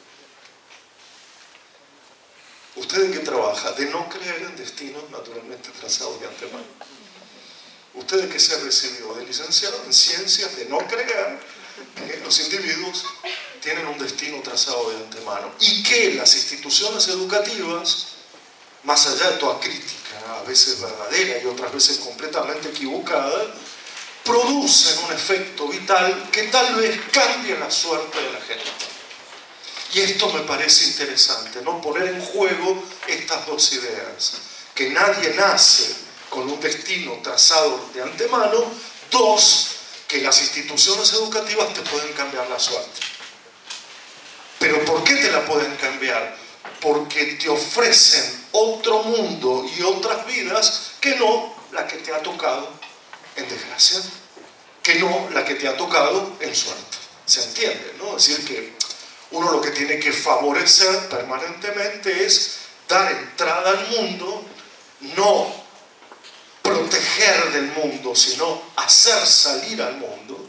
¿Usted en qué trabaja? De no creer en destinos naturalmente trazados de antemano. ¿Usted de qué se recibió? De licenciado en ciencias, de no creer que los individuos tienen un destino trazado de antemano, y que las instituciones educativas, más allá de toda crítica, a veces verdadera y otras veces completamente equivocada, producen un efecto vital que tal vez cambie la suerte de la gente. Y esto me parece interesante, ¿no? Poner en juego estas dos ideas: que nadie nace con un destino trazado de antemano; dos, que las instituciones educativas te pueden cambiar la suerte. ¿Pero por qué te la pueden cambiar? Porque te ofrecen otro mundo y otras vidas que no la que te ha tocado en desgracia, que no la que te ha tocado en suerte. ¿Se entiende, no? Es decir, que uno lo que tiene que favorecer permanentemente es dar entrada al mundo, no proteger del mundo, sino hacer salir al mundo,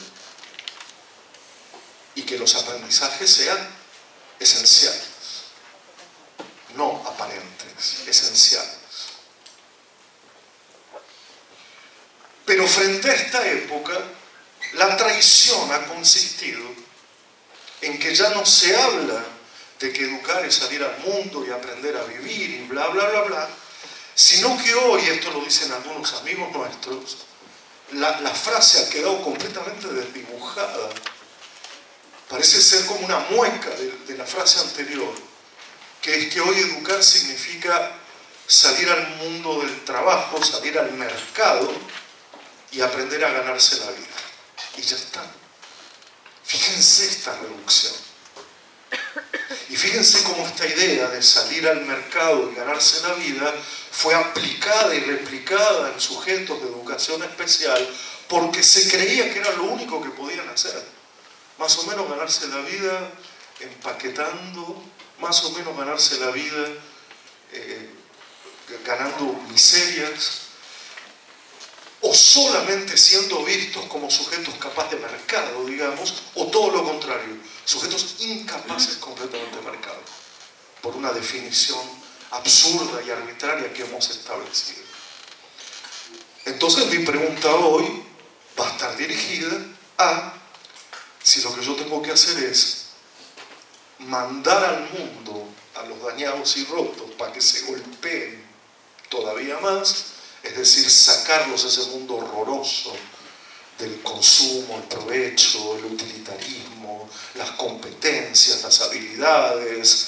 y que los aprendizajes sean esenciales, no aparentes, esenciales. Pero frente a esta época, la traición ha consistido en que ya no se habla de que educar es salir al mundo y aprender a vivir y bla, bla, bla, bla, sino que hoy, esto lo dicen algunos amigos nuestros, la frase ha quedado completamente desdibujada. Parece ser como una mueca de la frase anterior, que es que hoy educar significa salir al mundo del trabajo, salir al mercado y aprender a ganarse la vida. Y ya está. Fíjense esta reducción. Y fíjense cómo esta idea de salir al mercado y ganarse la vida fue aplicada y replicada en sujetos de educación especial, porque se creía que era lo único que podían hacer. Más o menos ganarse la vida empaquetando, más o menos ganarse la vida ganando miserias, o solamente siendo vistos como sujetos capaces de mercado, digamos, o todo lo contrario, sujetos incapaces completamente de mercado, por una definición absurda y arbitraria que hemos establecido. Entonces mi pregunta hoy va a estar dirigida a si lo que yo tengo que hacer es mandar al mundo a los dañados y rotos para que se golpeen todavía más, es decir, sacarlos de ese mundo horroroso del consumo, el provecho, el utilitarismo, las competencias, las habilidades,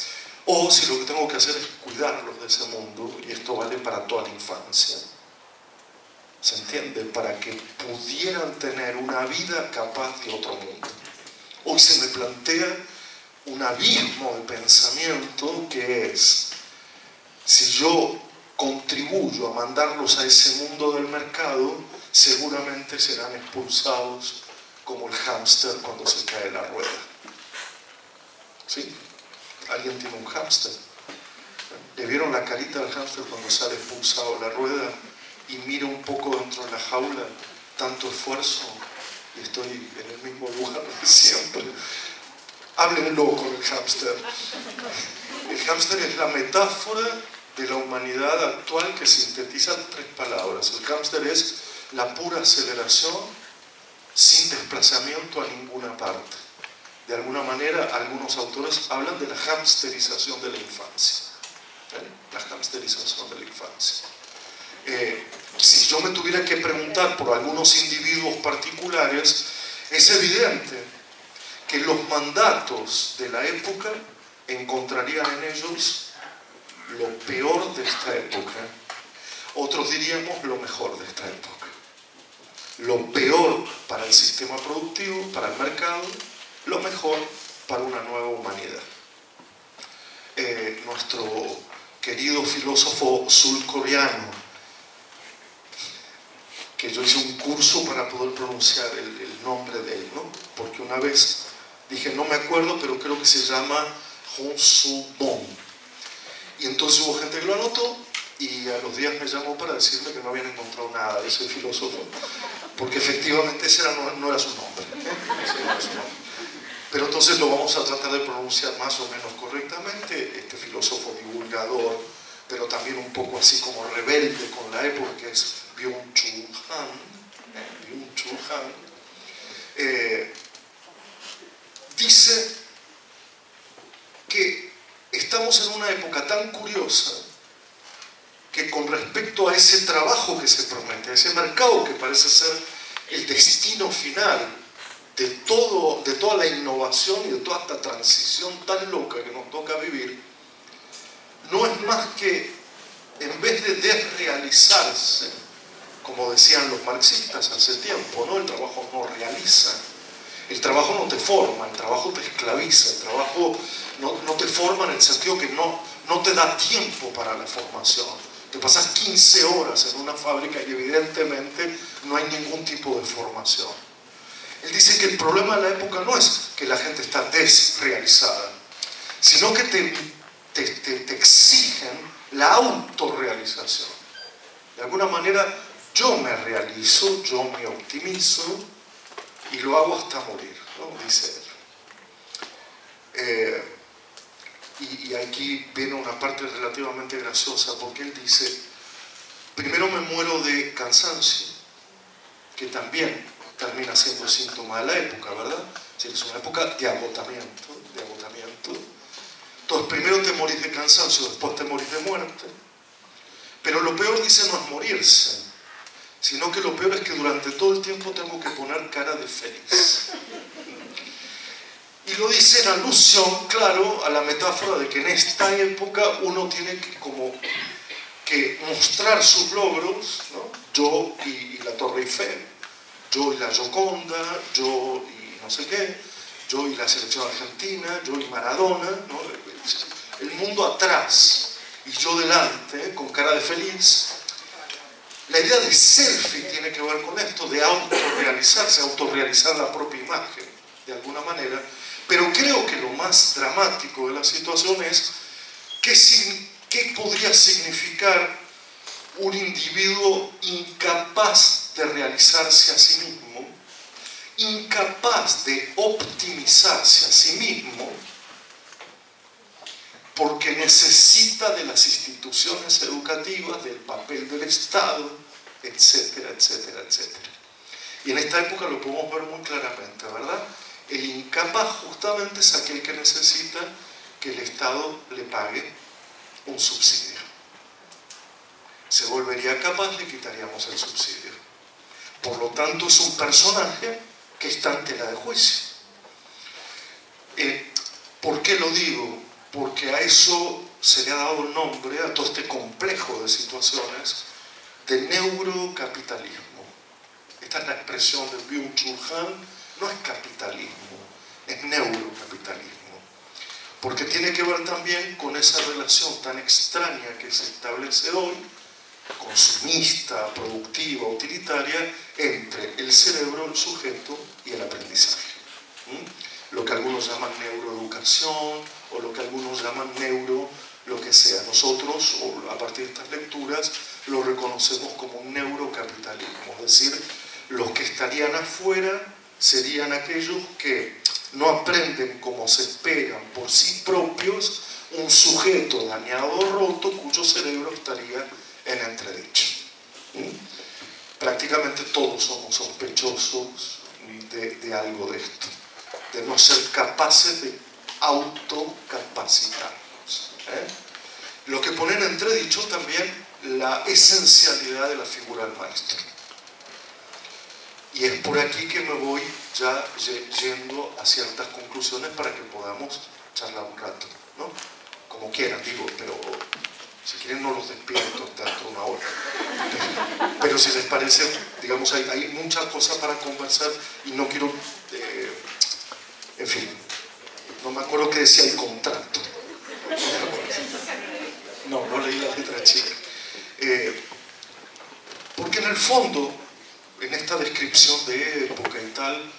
o si lo que tengo que hacer es cuidarlos de ese mundo, y esto vale para toda la infancia. ¿Se entiende? Para que pudieran tener una vida capaz de otro mundo. Hoy se me plantea un abismo de pensamiento que es, si yo contribuyo a mandarlos a ese mundo del mercado, seguramente serán expulsados como el hámster cuando se cae la rueda. ¿Sí? ¿Alguien tiene un hámster? ¿Le vieron la carita del hámster cuando sale expulsado de la rueda y mira un poco dentro de la jaula? Tanto esfuerzo y estoy en el mismo lugar de siempre. Háblenlo con el hámster. El hámster es la metáfora de la humanidad actual que sintetiza 3 palabras. El hámster es la pura aceleración sin desplazamiento a ninguna parte. De alguna manera, algunos autores hablan de la hamsterización de la infancia. La hamsterización de la infancia. Si yo me tuviera que preguntar por algunos individuos particulares, es evidente que los mandatos de la época encontrarían en ellos lo peor de esta época. Otros diríamos lo mejor de esta época. Lo peor para el sistema productivo, para el mercado, lo mejor para una nueva humanidad. Nuestro querido filósofo surcoreano, que yo hice un curso para poder pronunciar el nombre de él, ¿no? Porque una vez dije, no me acuerdo, pero creo que se llama Hong Soo-bong. Y entonces hubo gente que lo anotó y a los días me llamó para decirme que no habían encontrado nada de ese filósofo, porque efectivamente ese no era su nombre. Ese no era su nombre. Pero entonces lo vamos a tratar de pronunciar más o menos correctamente, este filósofo divulgador, pero también un poco así como rebelde con la época, que es Byung-Chul Han. Byung-Chul Han dice que estamos en una época tan curiosa que con respecto a ese trabajo que se promete, a ese mercado que parece ser el destino final de toda la innovación y de toda esta transición tan loca que nos toca vivir, no es más que, en vez de desrealizarse, como decían los marxistas hace tiempo, ¿no? El trabajo no realiza, el trabajo no te forma, el trabajo te esclaviza, el trabajo no te forma en el sentido que no te da tiempo para la formación. Te pasas 15 horas en una fábrica y evidentemente no hay ningún tipo de formación. Él dice que el problema de la época no es que la gente está desrealizada, sino que te exigen la autorrealización. De alguna manera, yo me realizo, yo me optimizo y lo hago hasta morir, ¿no? Dice él. Y aquí viene una parte relativamente graciosa, porque él dice, primero me muero de cansancio, que también termina siendo síntoma de la época, ¿verdad? Es una época de agotamiento. Entonces, primero te morís de cansancio, después te morís de muerte. Pero lo peor, dice, no es morirse, sino que lo peor es que durante todo el tiempo tengo que poner cara de feliz. Y lo dice en alusión, claro, a la metáfora de que en esta época uno tiene que mostrar sus logros, ¿no? Yo y la Torre Eiffel, yo y la Gioconda, yo y no sé qué, yo y la selección argentina, yo y Maradona, ¿no? El mundo atrás y yo delante, con cara de feliz. La idea de selfie tiene que ver con esto, de autorrealizarse, autorrealizar la propia imagen, de alguna manera. Pero creo que lo más dramático de la situación es qué podría significar un individuo incapaz de realizarse a sí mismo, incapaz de optimizarse a sí mismo, porque necesita de las instituciones educativas, del papel del Estado, etcétera, etcétera, etcétera. Y en esta época lo podemos ver muy claramente, ¿verdad? El incapaz justamente es aquel que necesita que el Estado le pague un subsidio. Se volvería capaz, le quitaríamos el subsidio. Por lo tanto, es un personaje que está en tela de juicio. ¿Por qué lo digo? porque a eso se le ha dado el nombre, a todo este complejo de situaciones, de neurocapitalismo. Esta es la expresión de Byung-Chul Han, no es capitalismo, es neurocapitalismo. Porque tiene que ver también con esa relación tan extraña que se establece hoy, consumista, productiva, utilitaria, entre el cerebro, el sujeto y el aprendizaje. Lo que algunos llaman neuroeducación, o lo que algunos llaman neuro, lo que sea. Nosotros, o a partir de estas lecturas, lo reconocemos como un neurocapitalismo, es decir, los que estarían afuera serían aquellos que no aprenden como se esperan por sí propios un sujeto dañado o roto cuyo cerebro estaría en entredicho. Prácticamente todos somos sospechosos de algo de esto, de no ser capaces de autocapacitarnos. Lo que pone en entredicho también la esencialidad de la figura del maestro. Y es por aquí que me voy ya yendo a ciertas conclusiones para que podamos charlar un rato, ¿no? Como quieran, digo, pero si quieren no los despierto tanto una hora. Pero si les parece, digamos, hay muchas cosas para conversar y no quiero, en fin, no me acuerdo qué decía el contrato. No leí la letra chica. Porque en el fondo, en esta descripción de época y tal,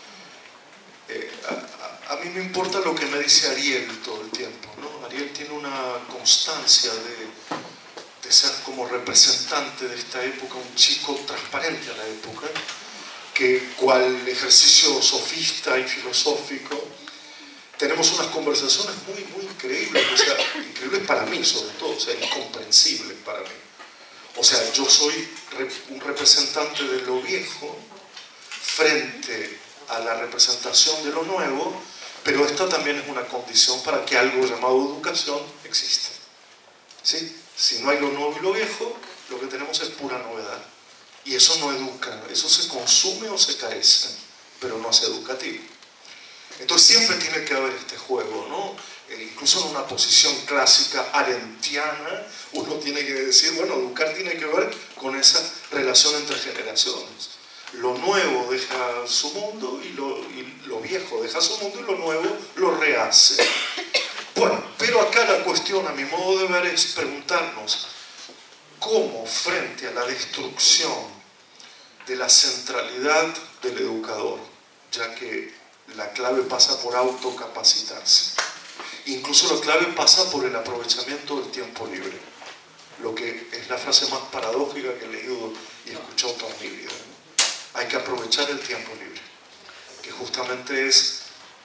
a mí me importa lo que me dice Ariel todo el tiempo, ¿no? Ariel tiene una constancia de ser como representante de esta época, un chico transparente a la época, que cual ejercicio sofista y filosófico, tenemos unas conversaciones muy, muy increíbles, o sea, increíbles para mí sobre todo, o sea, incomprensibles para mí. O sea, yo soy un representante de lo viejo frente a la representación de lo nuevo, pero esta también es una condición para que algo llamado educación exista. ¿Sí? Si no hay lo nuevo y lo viejo, lo que tenemos es pura novedad. Y eso no educa, eso se consume o se carece, pero no es educativo. Entonces siempre tiene que haber este juego, ¿no? Incluso en una posición clásica arendtiana, uno tiene que decir, bueno, educar tiene que ver con esa relación entre generaciones. Lo nuevo deja su mundo y lo viejo deja su mundo y lo nuevo lo rehace. Bueno, pero acá la cuestión, a mi modo de ver, es preguntarnos cómo frente a la destrucción de la centralidad del educador, ya que la clave pasa por autocapacitarse. Incluso la clave pasa por el aprovechamiento del tiempo libre, lo que es la frase más paradójica que he leído y escuchado toda mi vida. Hay que aprovechar el tiempo libre, que justamente es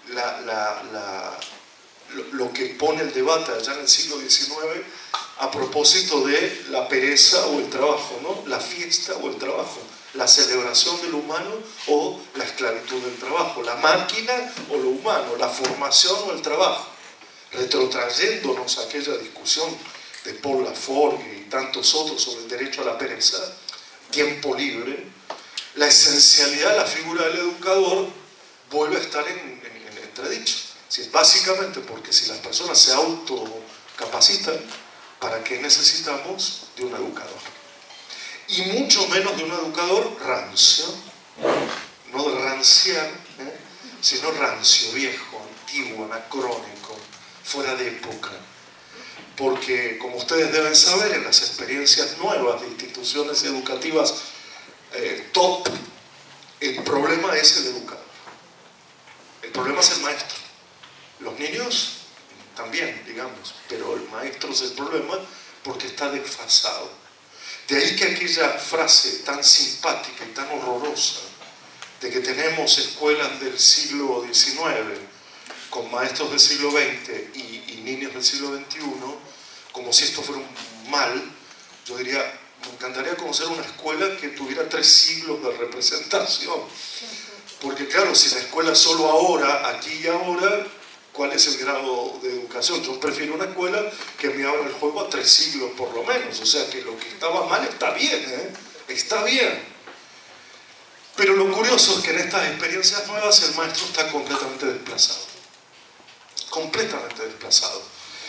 lo que pone el debate allá en el siglo XIX a propósito de la pereza o el trabajo, ¿no? La fiesta o el trabajo, la celebración de lo humano o la esclavitud del trabajo, la máquina o lo humano, la formación o el trabajo. Retrotrayéndonos a aquella discusión de Paul Laforgue y tantos otros sobre el derecho a la pereza, tiempo libre, la esencialidad de la figura del educador vuelve a estar en entredicho. Básicamente porque si las personas se autocapacitan, ¿para qué necesitamos de un educador? Y mucho menos de un educador rancio, no de ranciar, sino rancio, viejo, antiguo, anacrónico, fuera de época. Porque, como ustedes deben saber, en las experiencias nuevas de instituciones educativas top, el problema es el educador. El problema es el maestro. Los niños también, digamos, pero el maestro es el problema porque está desfasado. De ahí que aquella frase tan simpática y tan horrorosa de que tenemos escuelas del siglo XIX con maestros del siglo XX y niños del siglo XXI, como si esto fuera un mal, yo diría, me encantaría conocer una escuela que tuviera 3 siglos de representación. Porque claro, si la escuela es solo ahora, aquí y ahora, ¿cuál es el grado de educación? Yo prefiero una escuela que me abra el juego a 3 siglos por lo menos. O sea que lo que estaba mal está bien, está bien. Pero lo curioso es que en estas experiencias nuevas el maestro está completamente desplazado. Completamente desplazado.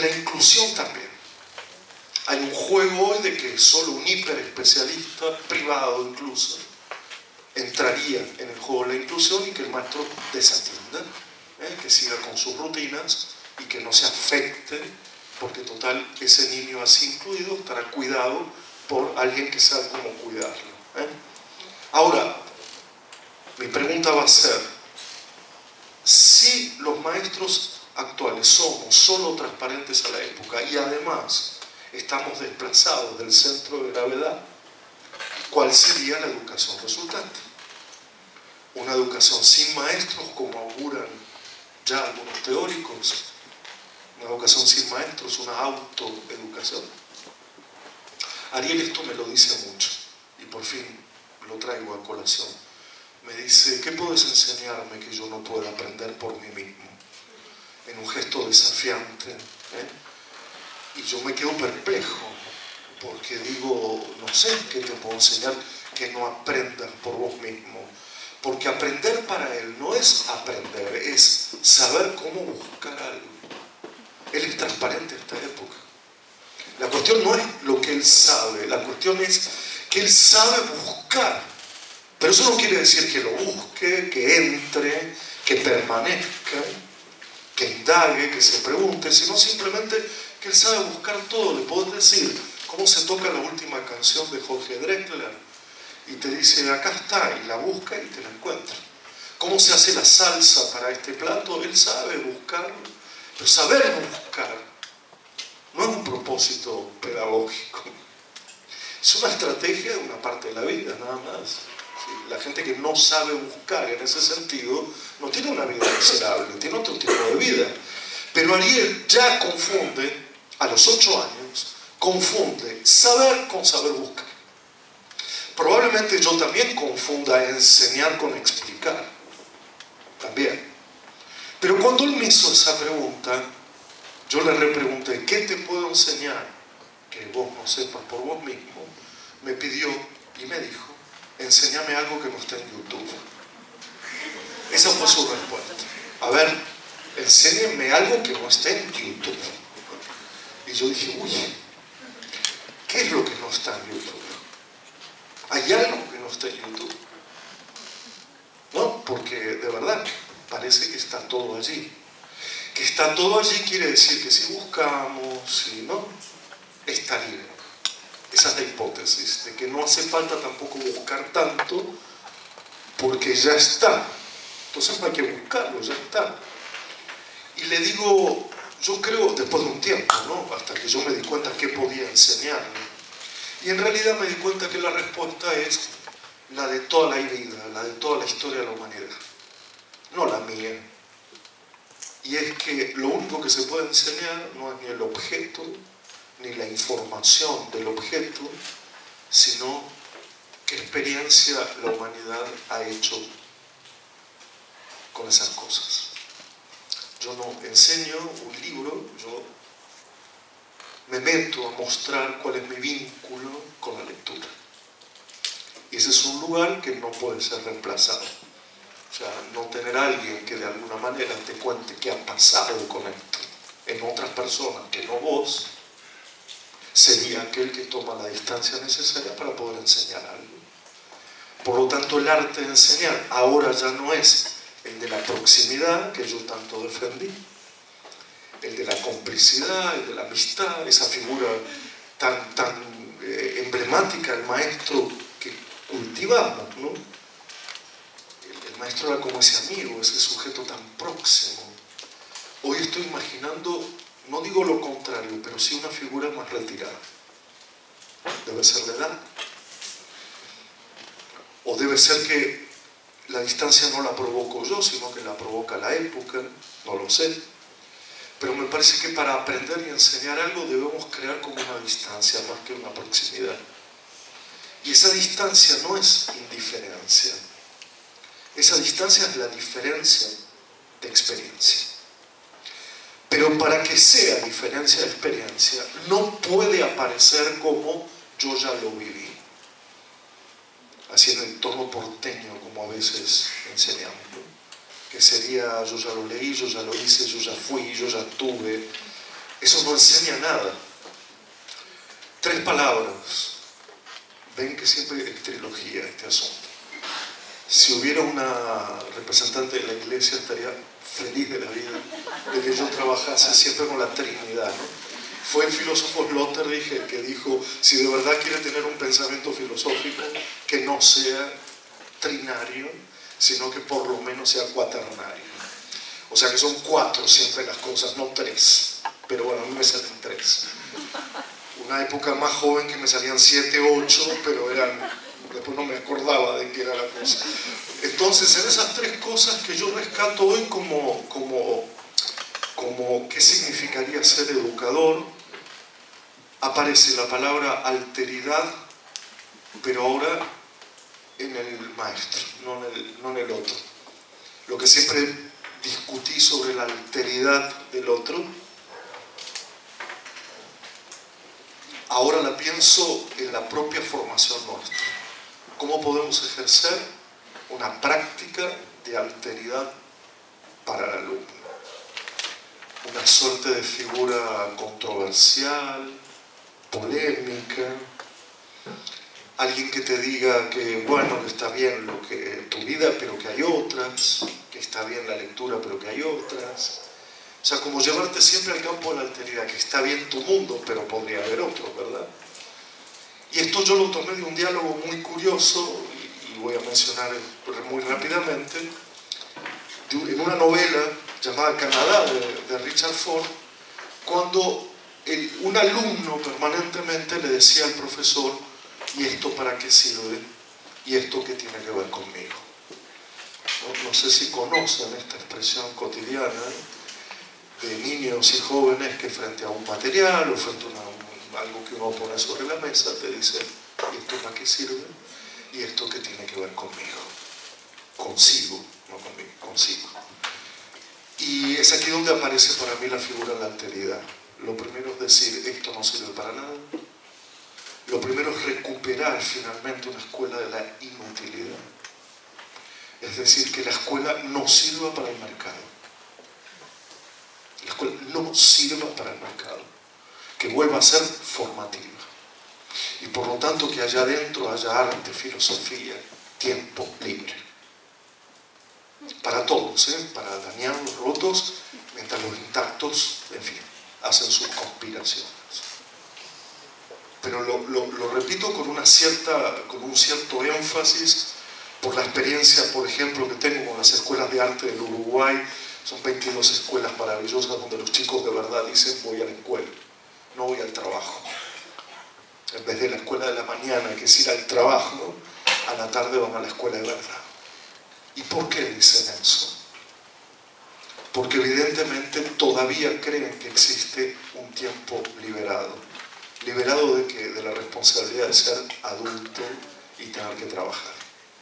la inclusión también. Hay un juego hoy de que solo un hiperespecialista, privado incluso, entraría en el juego de la inclusión y que el maestro desatienda, que siga con sus rutinas y que no se afecte, porque total, ese niño así incluido estará cuidado por alguien que sabe cómo cuidarlo. Ahora, mi pregunta va a ser, si los maestros actuales somos solo transparentes a la época y además estamos desplazados del centro de gravedad, ¿cuál sería la educación resultante? Una educación sin maestros, como auguran ya algunos teóricos, una educación sin maestros, una autoeducación. Ariel esto me lo dice mucho y por fin lo traigo a colación. Me dice, ¿qué puedes enseñarme que yo no pueda aprender por mí mismo? En un gesto desafiante, y yo me quedo perplejo porque digo, no sé qué te puedo enseñar que no aprendas por vos mismo, porque aprender para él no es aprender, es saber cómo buscar algo. Él es transparente en esta época. La cuestión no es lo que él sabe, la cuestión es que él sabe buscar. Pero eso no quiere decir que lo busque, que entre, que permanezca, que indague, que se pregunte, sino simplemente que él sabe buscar todo. Le puedo decir cómo se toca la última canción de Jorge Drexler y te dice, acá está, y la busca y te la encuentra. ¿Cómo se hace la salsa para este plato? Él sabe buscarlo. Pero saber buscar no es un propósito pedagógico. Es una estrategia de una parte de la vida, nada más. La gente que no sabe buscar en ese sentido no tiene una vida miserable, tiene otro tipo de vida. Pero Ariel ya confunde, a los 8 años, confunde saber con saber buscar. Probablemente yo también confunda enseñar con explicar. También. Pero cuando él me hizo esa pregunta, yo le repregunté, ¿qué te puedo enseñar que vos no sepas por vos mismo? Me pidió y me dijo, enséñame algo que no esté en YouTube. Esa fue su respuesta. A ver, enséñame algo que no esté en YouTube. Y yo dije, uy, ¿qué es lo que no está en YouTube? ¿Hay algo que no está en YouTube? No, porque de verdad parece que está todo allí. Que está todo allí quiere decir que si buscamos, si no, está libre. Esa es la hipótesis, de que no hace falta tampoco buscar tanto, porque ya está. Entonces no hay que buscarlo, ya está. Y le digo, yo creo, después de un tiempo, ¿no? Hasta que yo me di cuenta que podía enseñarle. Y en realidad me di cuenta que la respuesta es la de toda la vida, la de toda la historia de la humanidad, no la mía. Y es que lo único que se puede enseñar no es ni el objeto, ni la información del objeto, sino qué experiencia la humanidad ha hecho con esas cosas. Yo no enseño un libro, yo me meto a mostrar cuál es mi vínculo con la lectura. Y ese es un lugar que no puede ser reemplazado. O sea, no tener a alguien que de alguna manera te cuente qué ha pasado con esto en otras personas que no vos, sería aquel que toma la distancia necesaria para poder enseñar algo. Por lo tanto, el arte de enseñar ahora ya no es el de la proximidad que yo tanto defendí, el de la complicidad, el de la amistad, esa figura tan emblemática del maestro que cultivamos, ¿no? El maestro era como ese amigo, ese sujeto tan próximo. Hoy estoy imaginando, no digo lo contrario, pero sí una figura más retirada. Debe ser la edad. O debe ser que la distancia no la provoco yo, sino que la provoca la época, no lo sé. Pero me parece que para aprender y enseñar algo debemos crear como una distancia más que una proximidad. Y esa distancia no es indiferencia. Esa distancia es la diferencia de experiencia. Pero para que sea diferencia de experiencia, no puede aparecer como yo ya lo viví. Así en el tono porteño, como a veces enseñamos, ¿no? Que sería yo ya lo leí, yo ya lo hice, yo ya fui, yo ya tuve. Eso no enseña nada. 3 palabras. Ven que siempre es trilogía este asunto. Si hubiera una representante de la iglesia, estaría feliz de la vida de que yo trabajase siempre con la Trinidad, ¿no? Fue el filósofo Sloterdijk el que dijo, si de verdad quiere tener un pensamiento filosófico, que no sea trinario, sino que por lo menos sea cuaternario. O sea que son 4 siempre las cosas, no 3. Pero bueno, a mí me salen 3. Una época más joven que me salían 7, 8, pero después no me acordaba de qué era la cosa. Entonces, en esas 3 cosas que yo rescato hoy como qué significaría ser educador, aparece la palabra alteridad, pero ahora en el maestro, no en el otro. Lo que siempre discutí sobre la alteridad del otro, ahora la pienso en la propia formación nuestra. ¿Cómo podemos ejercer una práctica de alteridad para el alumno? Una suerte de figura controversial, polémica, alguien que te diga que, bueno, que está bien tu vida, pero que hay otras, que está bien la lectura, pero que hay otras. O sea, como llevarte siempre al campo de la alteridad, que está bien tu mundo, pero podría haber otro, ¿verdad? Y esto yo lo tomé de un diálogo muy curioso, y voy a mencionar muy rápidamente, en una novela llamada Canadá de Richard Ford, cuando un alumno permanentemente le decía al profesor, ¿y esto para qué sirve? ¿Y esto qué tiene que ver conmigo? No sé si conocen esta expresión cotidiana de niños y jóvenes que frente a un material o frente a algo que uno pone sobre la mesa te dicen, ¿y esto para qué sirve? ¿Y esto qué tiene que ver conmigo? Consigo, no conmigo, consigo. Y es aquí donde aparece para mí la figura de la alteridad. Lo primero es decir, esto no sirve para nada. Lo primero es recuperar finalmente una escuela de la inutilidad. Es decir, que la escuela no sirva para el mercado. La escuela no sirva para el mercado. Que vuelva a ser formativa. Y por lo tanto que allá adentro haya arte, filosofía, tiempo libre. Para todos, para dañados, rotos, mientras los intactos, en fin, hacen sus conspiraciones. Pero lo repito con un cierto énfasis por la experiencia, por ejemplo, que tengo con las escuelas de arte del Uruguay. Son 22 escuelas maravillosas donde los chicos de verdad dicen voy a la escuela, no voy al trabajo. En vez de la escuela de la mañana, que es ir al trabajo, ¿no? A la tarde van a la escuela de verdad. ¿Y por qué dicen eso? Porque evidentemente todavía creen que existe un tiempo liberado. ¿Liberado de qué? De la responsabilidad de ser adulto y tener que trabajar.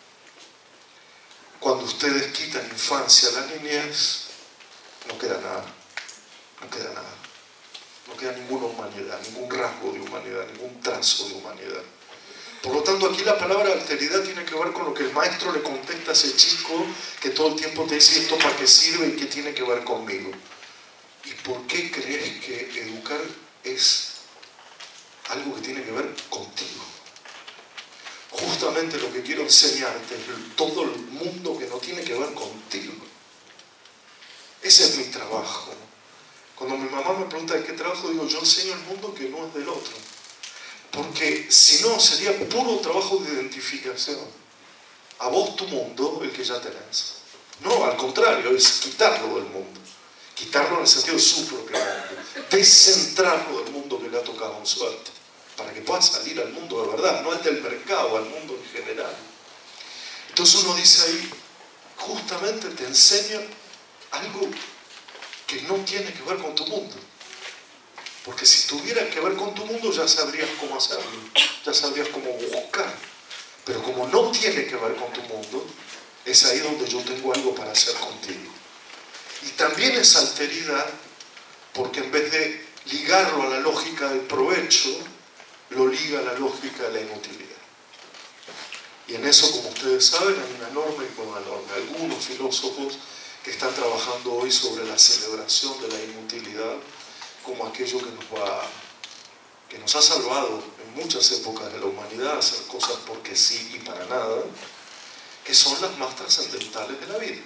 Cuando ustedes quitan infancia a la niñez, no queda nada. No queda nada. No queda ninguna humanidad, ningún rasgo de humanidad, ningún trazo de humanidad. Por lo tanto, aquí la palabra alteridad tiene que ver con lo que el maestro le contesta a ese chico que todo el tiempo te dice esto para qué sirve y qué tiene que ver conmigo. ¿Y por qué crees que educar es algo que tiene que ver contigo? Justamente lo que quiero enseñarte es todo el mundo que no tiene que ver contigo. Ese es mi trabajo. Cuando mi mamá me pregunta de qué trabajo, digo, yo enseño el mundo que no es del otro. Porque si no, sería puro trabajo de identificación. A vos tu mundo, el que ya tenés. No, al contrario, es quitarlo del mundo. Quitarlo en el sentido de su propio mundo. Descentrarlo del mundo que le ha tocado en suerte. Para que pueda salir al mundo de verdad, no al del mercado, al mundo en general. Entonces uno dice ahí, justamente te enseña algo que no tiene que ver con tu mundo. Porque si tuviera que ver con tu mundo ya sabrías cómo hacerlo, ya sabrías cómo buscar. Pero como no tiene que ver con tu mundo, es ahí donde yo tengo algo para hacer contigo. Y también es alteridad porque en vez de ligarlo a la lógica del provecho, lo liga a la lógica de la inutilidad. Y en eso, como ustedes saben, hay una enorme, algunos filósofos que están trabajando hoy sobre la celebración de la inutilidad, como aquello que nos ha salvado en muchas épocas de la humanidad, hacer cosas porque sí y para nada, que son las más trascendentales de la vida.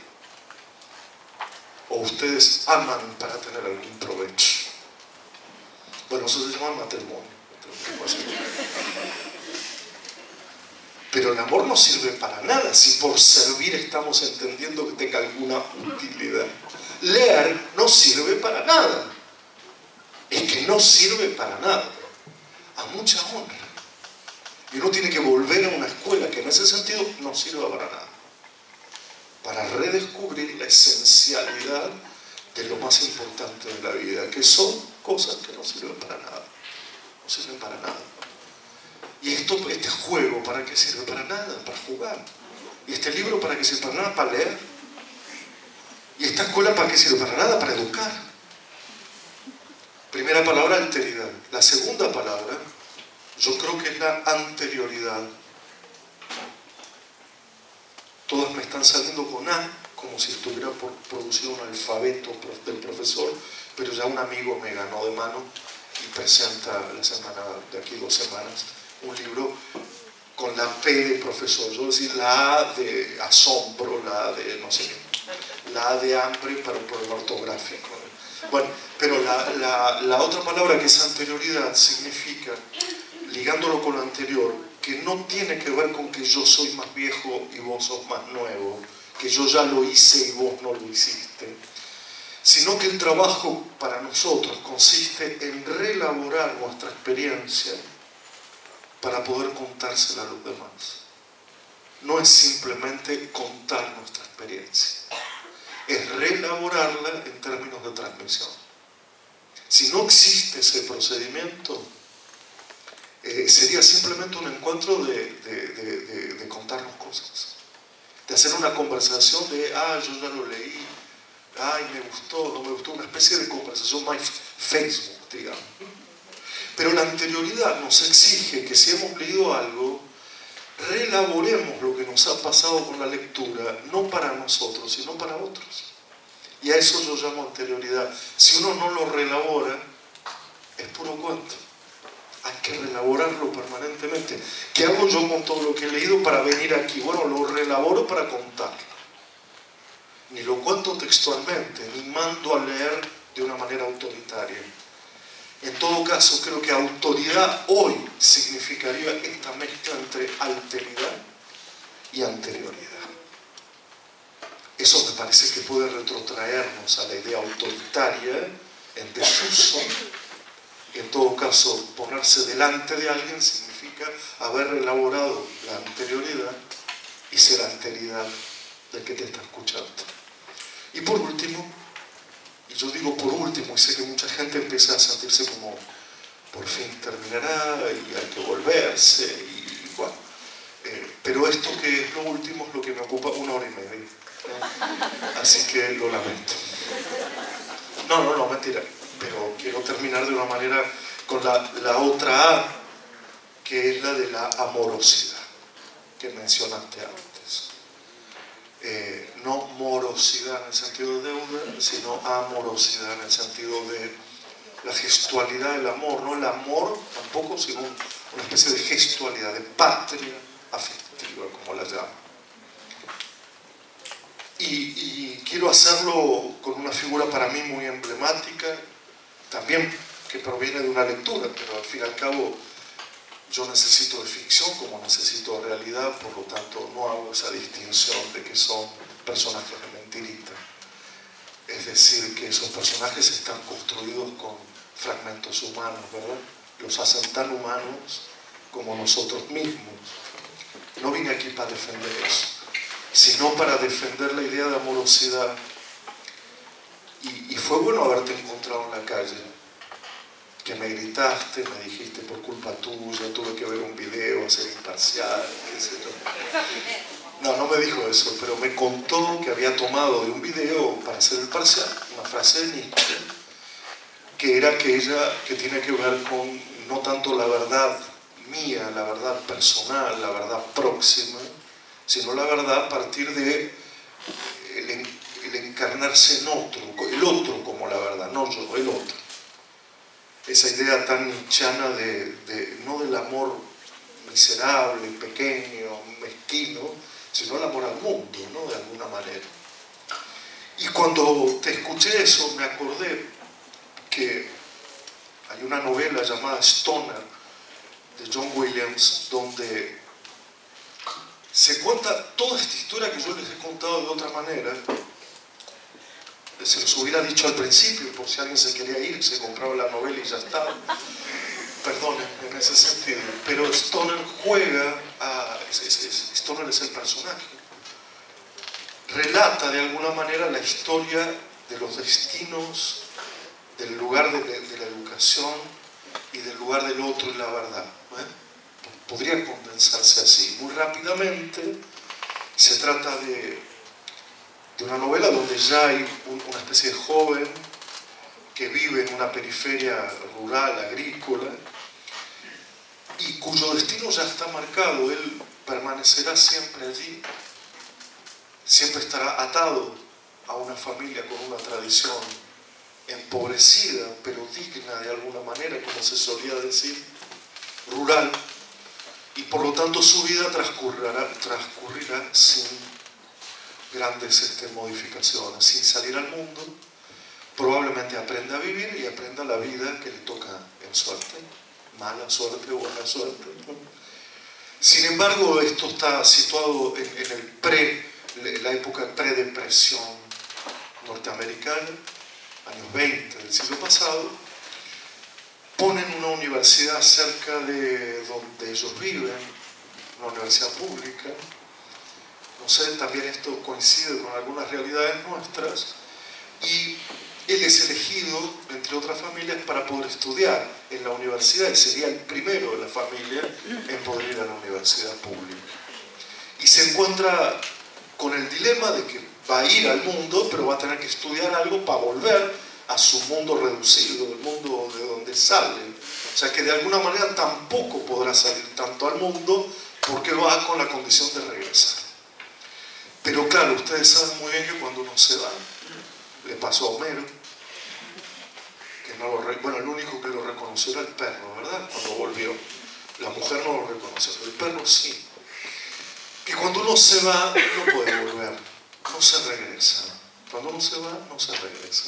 ¿O ustedes aman para tener algún provecho? Bueno, eso se llama matrimonio. Pero el amor no sirve para nada si por servir estamos entendiendo que tenga alguna utilidad. Leer no sirve para nada. Es que no sirve para nada. A mucha honra. Y uno tiene que volver a una escuela que en ese sentido no sirva para nada. Para redescubrir la esencialidad de lo más importante de la vida, que son cosas que no sirven para nada. No sirven para nada. Y este juego, ¿para qué sirve? Para nada, para jugar. Y este libro, ¿para qué sirve? Para nada, para leer. Y esta escuela, ¿para qué sirve? Para nada, para educar. Primera palabra, alteridad. La segunda palabra, yo creo que es la anterioridad. Todas me están saliendo con A, como si estuviera por producir un alfabeto del profesor, pero ya un amigo me ganó de mano y presenta la semana de aquí 2 semanas un libro con la P de profesor. Yo decir la A de asombro, la A de no sé qué, la A de hambre, pero por el ortográfico. Bueno, pero la otra palabra, que es anterioridad, significa, ligándolo con lo anterior, que no tiene que ver con que yo soy más viejo y vos sos más nuevo, que yo ya lo hice y vos no lo hiciste, sino que el trabajo para nosotros consiste en reelaborar nuestra experiencia para poder contársela a los demás. No es simplemente contar nuestra experiencia, es reelaborarla en términos de transmisión. Si no existe ese procedimiento, sería simplemente un encuentro de contarnos cosas, de hacer una conversación de, yo ya lo leí, me gustó, no me gustó, una especie de conversación más Facebook, digamos. Pero la anterioridad nos exige que si hemos leído algo, reelaboremos lo que nos ha pasado con la lectura, no para nosotros, sino para otros. Y a eso yo llamo anterioridad. Si uno no lo reelabora, es puro cuento. Hay que reelaborarlo permanentemente. ¿Qué hago yo con todo lo que he leído para venir aquí? Bueno, lo reelaboro para contarlo. Ni lo cuento textualmente, ni mando a leer de una manera autoritaria. En todo caso, creo que autoridad hoy significaría esta mezcla entre alteridad y anterioridad. Eso me parece que puede retrotraernos a la idea autoritaria en desuso. En todo caso, ponerse delante de alguien significa haber elaborado la anterioridad y ser alteridad del que te está escuchando. Y por último, y yo digo por último, y sé que mucha gente empieza a sentirse como por fin terminará y hay que volverse, y bueno, pero esto que es lo último es lo que me ocupa 1 hora y media, ¿no? Así que lo lamento. No, mentira, pero quiero terminar de una manera con la otra A, que es la de la amorosidad, que mencionaste antes. No morosidad en el sentido de deuda, sino amorosidad en el sentido de la gestualidad del amor, no el amor tampoco, sino una especie de gestualidad, de patria afectiva, como la llaman. Y quiero hacerlo con una figura para mí muy emblemática, también que proviene de una lectura, pero al fin y al cabo yo necesito de ficción como necesito de realidad, por lo tanto no hago esa distinción de que son personajes de mentirita. Es decir, que esos personajes están construidos con fragmentos humanos, ¿verdad? Los hacen tan humanos como nosotros mismos. No vine aquí para defender eso, sino para defender la idea de amorosidad. Y fue bueno haberte encontrado en la calle, que me gritaste, me dijiste por culpa tuya, tuve que ver un video, hacer imparcial, etc. No me dijo eso, pero me contó que había tomado de un video para hacer el parcial una frase de Nietzsche, que era aquella que tiene que ver con no tanto la verdad mía, la verdad personal, la verdad próxima, sino la verdad a partir de el encarnarse en otro, el otro como la verdad, no yo, el otro. esa idea tan nietzscheana no del amor miserable, pequeño, mezquino, sino el amor al mundo, ¿no? De alguna manera. Y cuando te escuché eso, me acordé que hay una novela llamada Stoner, de John Williams, donde se cuenta toda esta historia que yo les he contado de otra manera. Se los hubiera dicho al principio, por si alguien se quería ir, se compraba la novela y ya estaba. Perdonen, en ese sentido. Pero Stoner juega Stoner es el personaje. Relata de alguna manera la historia de los destinos, del lugar de la educación y del lugar del otro y la verdad. Podría condensarse así. Muy rápidamente se trata de una novela donde ya hay una especie de joven que vive en una periferia rural, agrícola, y cuyo destino ya está marcado. Él permanecerá siempre allí, siempre estará atado a una familia con una tradición empobrecida, pero digna de alguna manera, como se solía decir, rural, y por lo tanto su vida transcurrirá sin grandes modificaciones, sin salir al mundo. Probablemente aprenda a vivir y aprenda la vida que le toca en suerte, mala suerte, buena suerte. Sin embargo, esto está situado en la época pre-depresión norteamericana, años 20 del siglo pasado. Ponen una universidad cerca de donde ellos viven, una universidad pública. No sé, también esto coincide con algunas realidades nuestras, y él es elegido, entre otras familias, para poder estudiar en la universidad, y sería el primero de la familia en poder ir a la universidad pública. Y se encuentra con el dilema de que va a ir al mundo, pero va a tener que estudiar algo para volver a su mundo reducido, el mundo de donde sale. O sea que de alguna manera tampoco podrá salir tanto al mundo, porque va con la condición de regresar. Pero claro, ustedes saben muy bien que cuando uno se va, le pasó a Homero, que no bueno, el único que lo reconoció era el perro, ¿verdad? Cuando volvió. La mujer no lo reconoció, pero el perro sí. Que cuando uno se va, no puede volver, no se regresa. Cuando uno se va, no se regresa.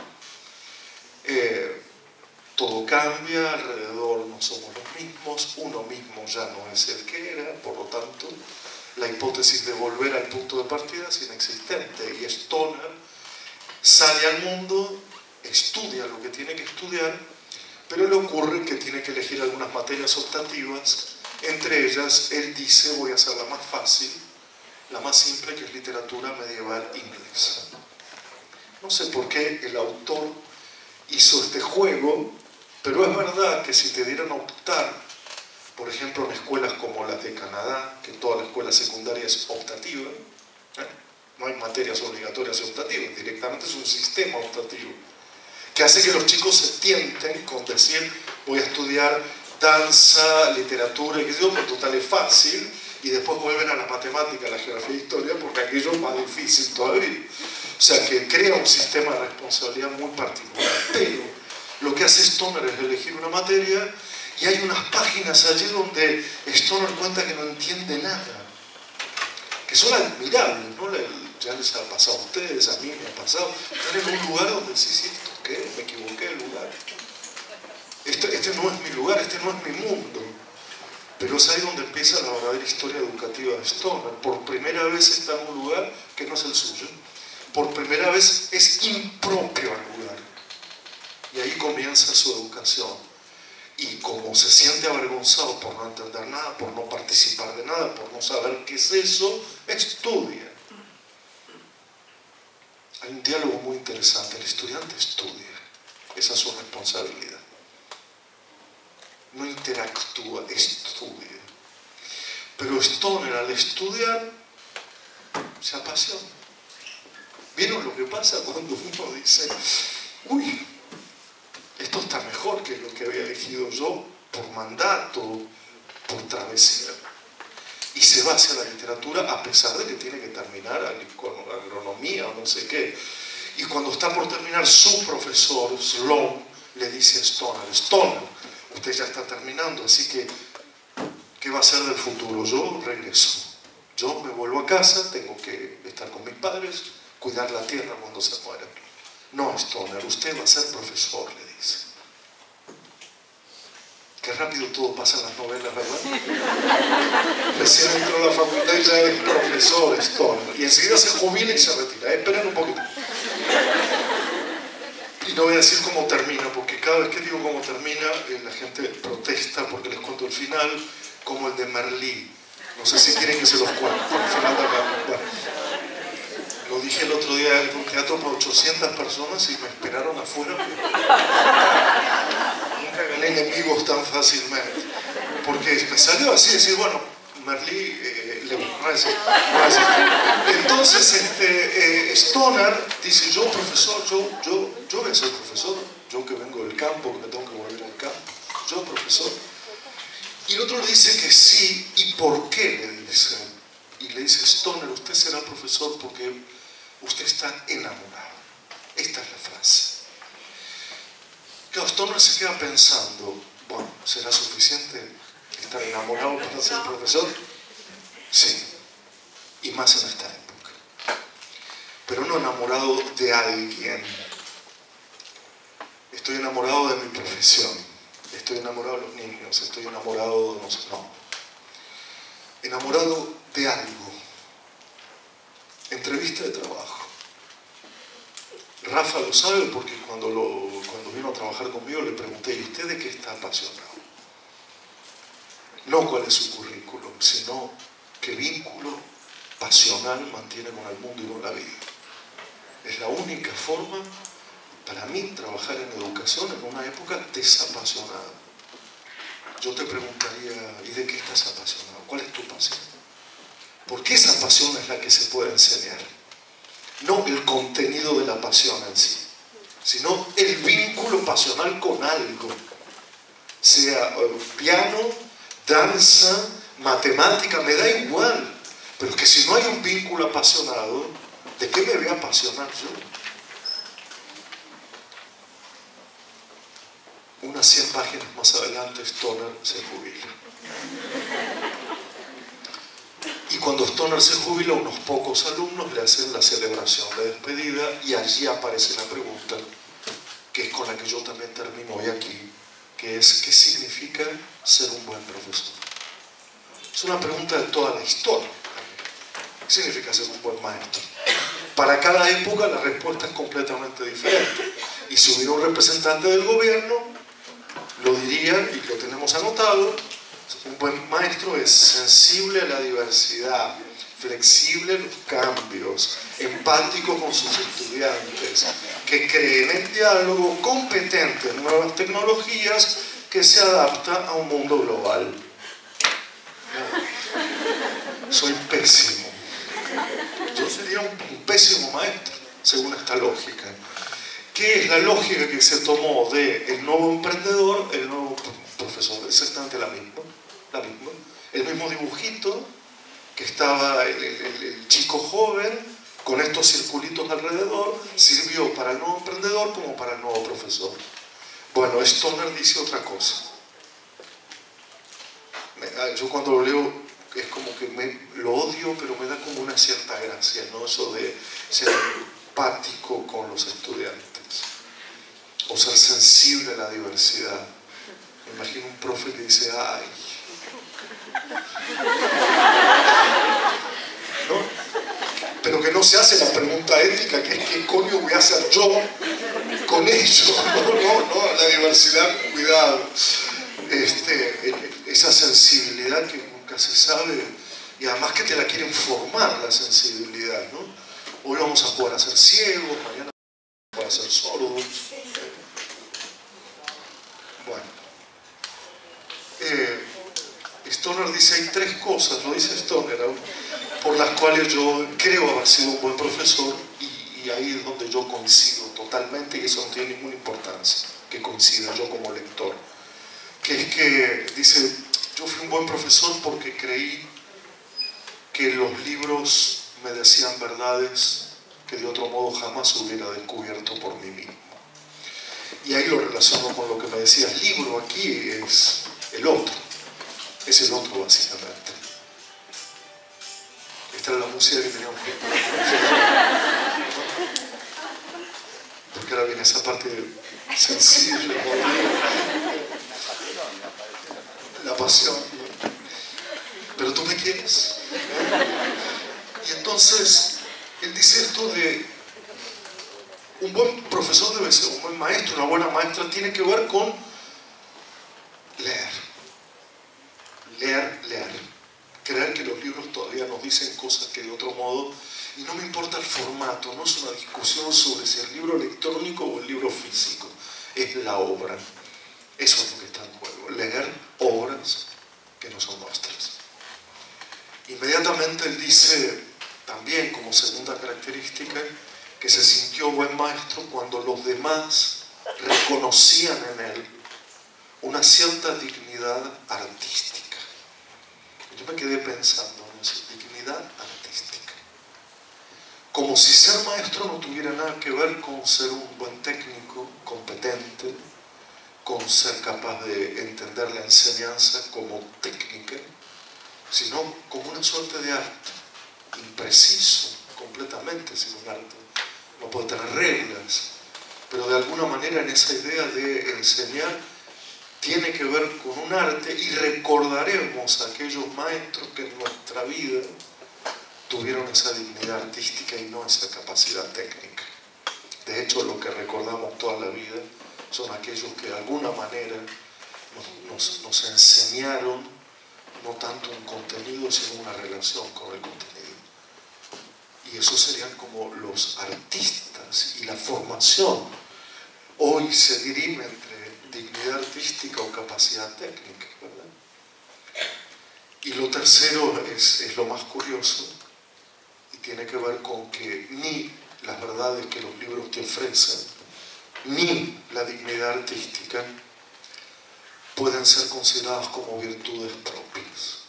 Todo cambia, alrededor no somos los mismos, uno mismo ya no es el que era, por lo tanto, la hipótesis de volver al punto de partida es inexistente. Y Stoner sale al mundo, estudia lo que tiene que estudiar, pero le ocurre que tiene que elegir algunas materias optativas. Entre ellas, él dice: voy a hacer la más fácil, la más simple, que es literatura medieval inglesa. No sé por qué el autor hizo este juego, pero es verdad que si te dieran a optar, por ejemplo, en escuelas como las de Canadá, que toda la escuela secundaria es optativa, no hay materias obligatorias y optativas, directamente es un sistema optativo, que hace que los chicos se tienten con decir: voy a estudiar danza, literatura, y que digo, pues total es fácil, y después vuelven a la matemática, a la geografía y historia, porque aquello es más difícil todavía. O sea que crea un sistema de responsabilidad muy particular. Pero lo que hace Stoner es elegir una materia, y hay unas páginas allí donde Stoner cuenta que no entiende nada, que son admirables, ¿no? Ya les ha pasado a ustedes, a mí me ha pasado. Están en un lugar donde sí, ¿esto qué? Me equivoqué de lugar. Este no es mi lugar, este no es mi mundo. Pero es ahí donde empieza la verdadera historia educativa de Stoner. Por primera vez está en un lugar que no es el suyo. Por primera vez es impropio al lugar. Y ahí comienza su educación. Y como se siente avergonzado por no entender nada, por no participar de nada, por no saber qué es eso, estudia. Hay un diálogo muy interesante. El estudiante estudia. Esa es su responsabilidad. No interactúa, estudia. Pero Stoner, al estudiar, se apasiona. ¿Vieron lo que pasa cuando uno dice: uy, esto está mejor que lo que había elegido yo por mandato, por travesía? Y se va hacia la literatura a pesar de que tiene que terminar agronomía o no sé qué. Y cuando está por terminar, su profesor, Sloan, le dice a Stoner, Stoner, usted ya está terminando, así que, ¿qué va a ser del futuro? Yo regreso. Yo me vuelvo a casa, tengo que estar con mis padres, cuidar la tierra cuando se muera. No, Stoner, usted va a ser profesor, le dice. Qué rápido todo pasa en las novelas, ¿verdad? Recién entró a la facultad y ya es profesor, Stoner. Y enseguida se jubila y se retira. Esperen un poquito. Y no voy a decir cómo termina, porque cada vez que digo cómo termina, la gente protesta porque les cuento el final, como el de Merlí. No sé si quieren que se los cuente. El final de Merlí. Bueno, lo dije el otro día en un teatro para 800 personas y me esperaron afuera. Nunca gané enemigos tan fácilmente. Porque me salió así, decir, bueno, Merlí, entonces Stoner dice, yo profesor, yo voy a ser profesor, yo que vengo del campo, que me tengo que volver al campo, yo profesor. Y el otro le dice que sí, ¿y por qué? Le dice. Y le dice, Stoner, usted será profesor porque usted está enamorado. Esta es la frase. Claro, Stoner se queda pensando, bueno, ¿será suficiente estar enamorado para ser profesor? Sí, y más en esta época. Pero no enamorado de alguien. Estoy enamorado de mi profesión. Estoy enamorado de los niños. Estoy enamorado de no. Enamorado de algo. Entrevista de trabajo. Rafa lo sabe porque cuando vino a trabajar conmigo le pregunté, ¿y usted de qué está apasionado? No cuál es su currículum, sino qué vínculo pasional mantiene con el mundo y con la vida. Es la única forma para mí trabajar en educación en una época desapasionada. Yo te preguntaría, ¿y de qué estás apasionado? ¿Cuál es tu pasión? Porque esa pasión es la que se puede enseñar. No el contenido de la pasión en sí, sino el vínculo pasional con algo. Sea piano, danza, matemática, me da igual. Pero es que si no hay un vínculo apasionado, ¿de qué me voy a apasionar yo? Unas 100 páginas más adelante, Stoner se jubila. Y cuando Stoner se jubila, unos pocos alumnos le hacen la celebración de despedida y allí aparece la pregunta, que es con la que yo también termino hoy aquí, que es, ¿qué significa ser un buen profesor? Es una pregunta de toda la historia. ¿Qué significa ser un buen maestro? Para cada época la respuesta es completamente diferente. Y si hubiera un representante del gobierno, lo diría, y lo tenemos anotado, un buen maestro es sensible a la diversidad, flexible a los cambios, empático con sus estudiantes, que cree en el diálogo, competente en nuevas tecnologías, que se adapta a un mundo global. No, soy pésimo. Yo sería un pésimo maestro, según esta lógica. ¿Qué es la lógica que se tomó del nuevo emprendedor, el nuevo profesor? Exactamente la misma. El mismo dibujito que estaba el chico joven con estos circulitos alrededor, sirvió para el nuevo emprendedor como para el nuevo profesor. Bueno, Stoner dice otra cosa. Yo cuando lo leo es como que lo odio, pero me da como una cierta gracia, ¿no? Eso de ser empático con los estudiantes o ser sensible a la diversidad. Me imagino un profe que dice, ay, ¿no? Pero que no se hace la pregunta ética, que es ¿qué coño voy a hacer yo con ellos? No, la diversidad, cuidado. Esa sensibilidad que nunca se sabe, y además que te la quieren formar la sensibilidad, ¿no? Hoy vamos a jugar a ser ciegos, mañana vamos a jugar a ser sordos. Bueno. Stoner dice, hay 3 cosas, lo dice Stoner, por las cuales yo creo haber sido un buen profesor, y ahí es donde yo coincido totalmente, y eso no tiene ninguna importancia, que coincida yo como lector. Que es que, dice, yo fui un buen profesor porque creí que los libros me decían verdades que de otro modo jamás hubiera descubierto por mí mismo. Y ahí lo relaciono con lo que me decías, libro aquí es el otro básicamente. Esta era la música que teníamos que poner. Porque ahora viene esa parte sensible, la pasión. Pero tú me quieres. Y entonces, él dice esto de un buen profesor debe ser un buen maestro, una buena maestra, tiene que ver con leer. Creer que los libros todavía nos dicen cosas que de otro modo, y no me importa el formato, no es una discusión sobre si el libro electrónico o el libro físico, es la obra. Eso es lo que está en juego, leer obras que no son nuestras. Inmediatamente él dice, también como segunda característica, que se sintió buen maestro cuando los demás reconocían en él una cierta dignidad artística. Yo me quedé pensando en eso, dignidad artística. Como si ser maestro no tuviera nada que ver con ser un buen técnico, competente, con ser capaz de entender la enseñanza como técnica, sino como una suerte de arte, impreciso, completamente sin un arte. No puede tener reglas, pero de alguna manera en esa idea de enseñar tiene que ver con un arte, y recordaremos a aquellos maestros que en nuestra vida tuvieron esa dignidad artística y no esa capacidad técnica. De hecho, lo que recordamos toda la vida son aquellos que de alguna manera nos enseñaron no tanto un contenido, sino una relación con el contenido. Y esos serían como los artistas, y la formación hoy se dirime entre dignidad artística o capacidad técnica, ¿verdad? Y lo tercero es lo más curioso, y tiene que ver con que ni las verdades que los libros te ofrecen, ni la dignidad artística pueden ser consideradas como virtudes propias.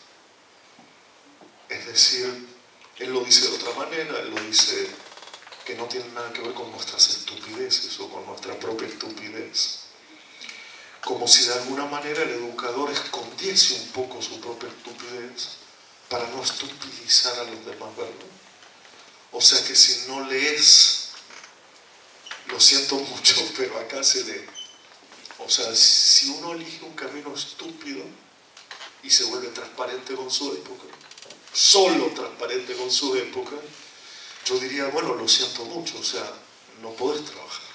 Es decir, él lo dice de otra manera, él lo dice que no tiene nada que ver con nuestras estupideces o con nuestra propia estupidez. Como si de alguna manera el educador escondiese un poco su propia estupidez para no estupidizar a los demás, ¿verdad? O sea que si no lees, lo siento mucho, pero acá se lee. O sea, si uno elige un camino estúpido y se vuelve transparente con su época, solo transparente con su época, yo diría, bueno, lo siento mucho, o sea, no podés trabajar.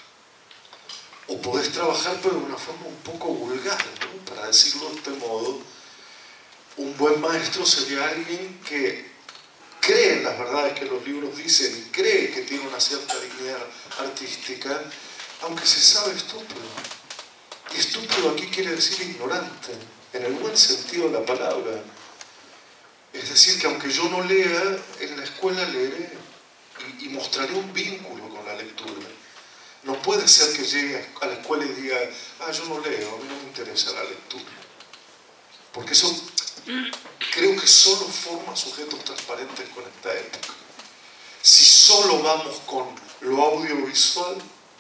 O podés trabajar, pero de una forma un poco vulgar, ¿no? Para decirlo de este modo, un buen maestro sería alguien que cree en las verdades que los libros dicen y cree que tiene una cierta dignidad artística, aunque se sabe estúpido. Y estúpido aquí quiere decir ignorante, en el buen sentido de la palabra. Es decir, que aunque yo no lea, en la escuela leeré y mostraré un vínculo con la lectura. No puede ser que llegue a la escuela y diga, yo no leo, a mí no me interesa la lectura. Porque eso creo que solo forma sujetos transparentes con esta época. Si solo vamos con lo audiovisual,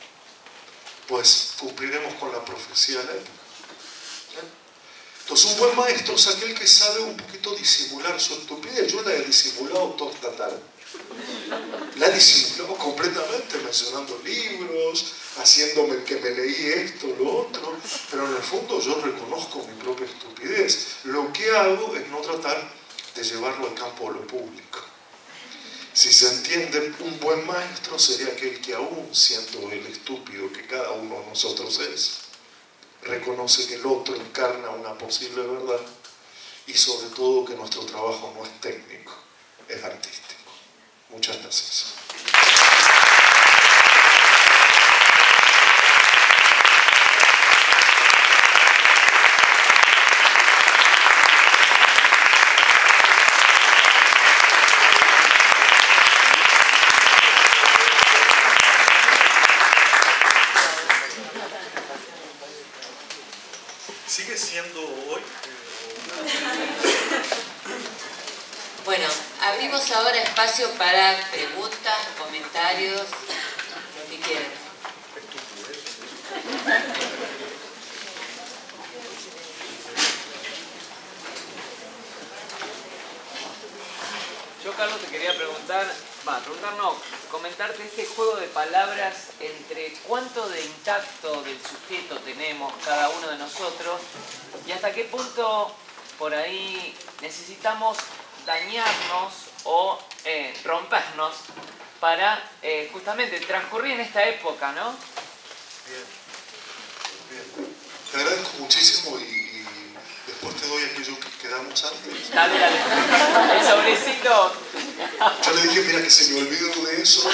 pues cumpliremos con la profecía de la época. Entonces un buen maestro es aquel que sabe un poquito disimular su estupidez. Yo la he disimulado toda esta tarde. La he disimulado completamente, mencionando libros, haciéndome que me leí esto, lo otro, pero en el fondo yo reconozco mi propia estupidez. Lo que hago es no tratar de llevarlo al campo de lo público. Si se entiende, un buen maestro sería aquel que, aún siendo el estúpido que cada uno de nosotros es, reconoce que el otro encarna una posible verdad, y sobre todo que nuestro trabajo no es técnico, es artístico. Muchas gracias. ¿Sigue siendo hoy? Bueno, abrimos ahora espacio para preguntas, comentarios, lo que quieran. Carlos, te quería comentarte este juego de palabras entre cuánto de intacto del sujeto tenemos cada uno de nosotros y hasta qué punto por ahí necesitamos dañarnos o rompernos para justamente transcurrir en esta época, ¿no? Bien, bien. Te agradezco muchísimo y después te doy aquello que quedamos antes. Dale, dale. El sobrecito. Yo le dije, mira, que se me olvidó de eso.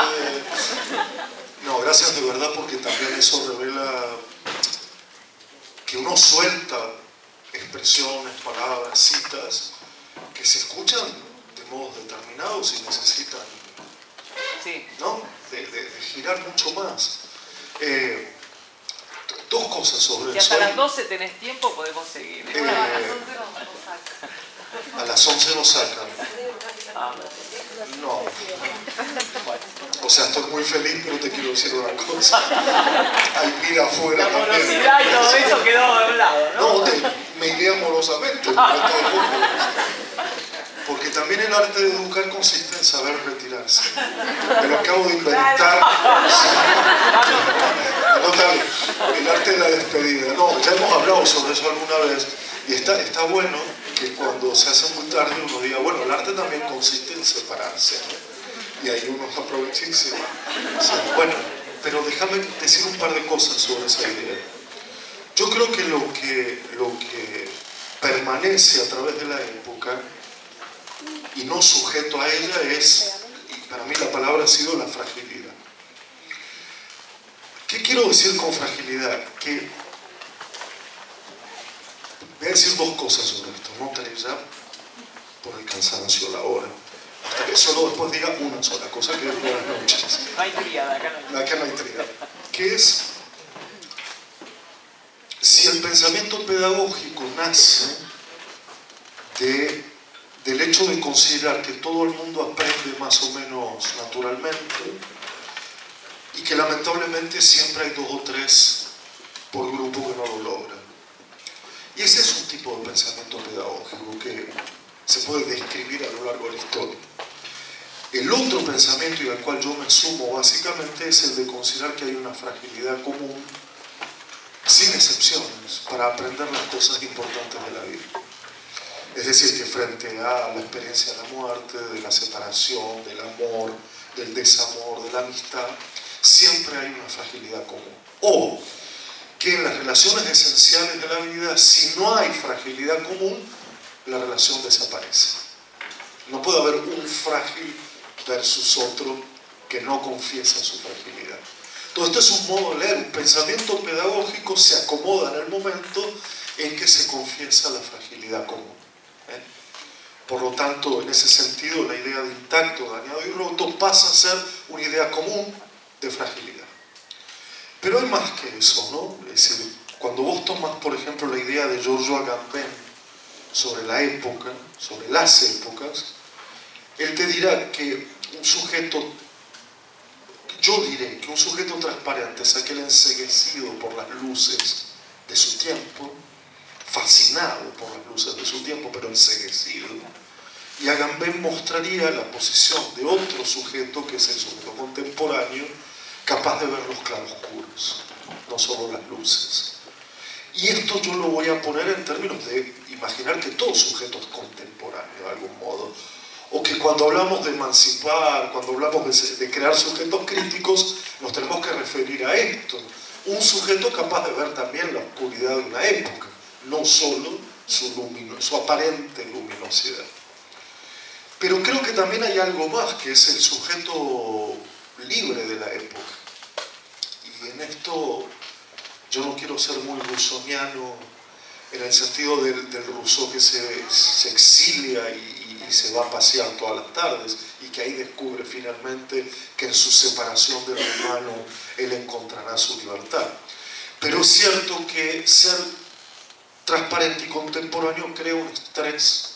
No, gracias de verdad, porque también eso revela que uno suelta expresiones, palabras, citas que se escuchan de modos determinados y necesitan, sí, ¿no? de girar mucho más. Dos cosas sobre si eso. hasta las 12 tenés tiempo, podemos seguir. A las 11 nos sacan. No. O sea, estoy muy feliz, pero te quiero decir una cosa. Hay vida afuera la también. morosidad y todo eso quedó de un lado, ¿no? No, me iré amorosamente. Porque también el arte de educar consiste en saber retirarse. Me lo acabo de inventar. Anótalo. El arte de la despedida. No, ya hemos hablado sobre eso alguna vez. Y está bueno que cuando se hace muy tarde uno diga, bueno, el arte también consiste en separarse, ¿no? Y ahí uno aprovecha y se va. Bueno, pero déjame decir un par de cosas sobre esa idea. Yo creo que lo que permanece a través de la época y no sujeto a ella es, y para mí la palabra ha sido la fragilidad. ¿Qué quiero decir con fragilidad? Que voy a decir dos cosas sobre esto, no tres ya, por el cansancio, la hora. Hasta que solo después diga una sola cosa, que es buenas noches. No hay tríada, acá no hay. Acá no hay tríada. Que es, si el pensamiento pedagógico nace del hecho de considerar que todo el mundo aprende más o menos naturalmente y que lamentablemente siempre hay 2 o 3 por grupo que no lo logran. Y ese es un tipo de pensamiento pedagógico que se puede describir a lo largo de la historia. El otro pensamiento, y al cual yo me sumo básicamente, es el de considerar que hay una fragilidad común, sin excepciones, para aprender las cosas importantes de la vida. Es decir, que frente a la experiencia de la muerte, de la separación, del amor, del desamor, de la amistad, siempre hay una fragilidad común. O que en las relaciones esenciales de la vida, si no hay fragilidad común, la relación desaparece. No puede haber un frágil versus otro que no confiesa su fragilidad. Entonces, este es un modo de leer. Un pensamiento pedagógico se acomoda en el momento en que se confiesa la fragilidad común. Por lo tanto, en ese sentido, la idea de intacto, dañado y roto pasa a ser una idea común de fragilidad. Pero hay más que eso, ¿no? Es decir, cuando vos tomás, por ejemplo, la idea de Giorgio Agamben sobre la época, sobre las épocas, él te dirá que un sujeto, yo diré que un sujeto transparente es aquel enceguecido por las luces de su tiempo, fascinado por las luces de su tiempo, pero enceguecido. Y Agamben mostraría la posición de otro sujeto, que es el sujeto contemporáneo, capaz de ver los claroscuros, no solo las luces. Y esto yo lo voy a poner en términos de imaginar que todo sujeto es contemporáneo de algún modo, o que cuando hablamos de emancipar, cuando hablamos de crear sujetos críticos, nos tenemos que referir a esto. Un sujeto capaz de ver también la oscuridad de una época, no solo su aparente luminosidad. Pero creo que también hay algo más, que es el sujeto libre de la época. Y en esto yo no quiero ser muy rousseauiano en el sentido del Rousseau que se exilia y se va a pasear todas las tardes y que ahí descubre finalmente que en su separación del humano él encontrará su libertad. Pero es cierto que ser transparente y contemporáneo crea un estrés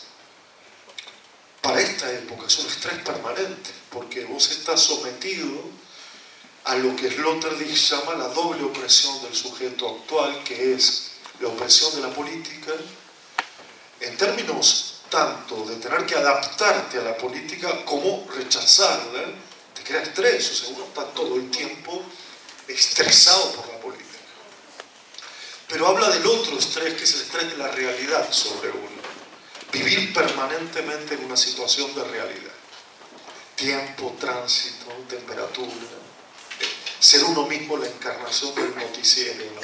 para esta época, es un estrés permanente, porque vos estás sometido a lo que Sloterdijk llama la doble opresión del sujeto actual, que es la opresión de la política, en términos tanto de tener que adaptarte a la política como rechazarla, te crea estrés. O sea, uno está todo el tiempo estresado por la política. Pero habla del otro estrés, que es el estrés de la realidad sobre uno. Vivir permanentemente en una situación de realidad. Tiempo, tránsito, temperatura. Ser uno mismo la encarnación del noticiero, ¿no?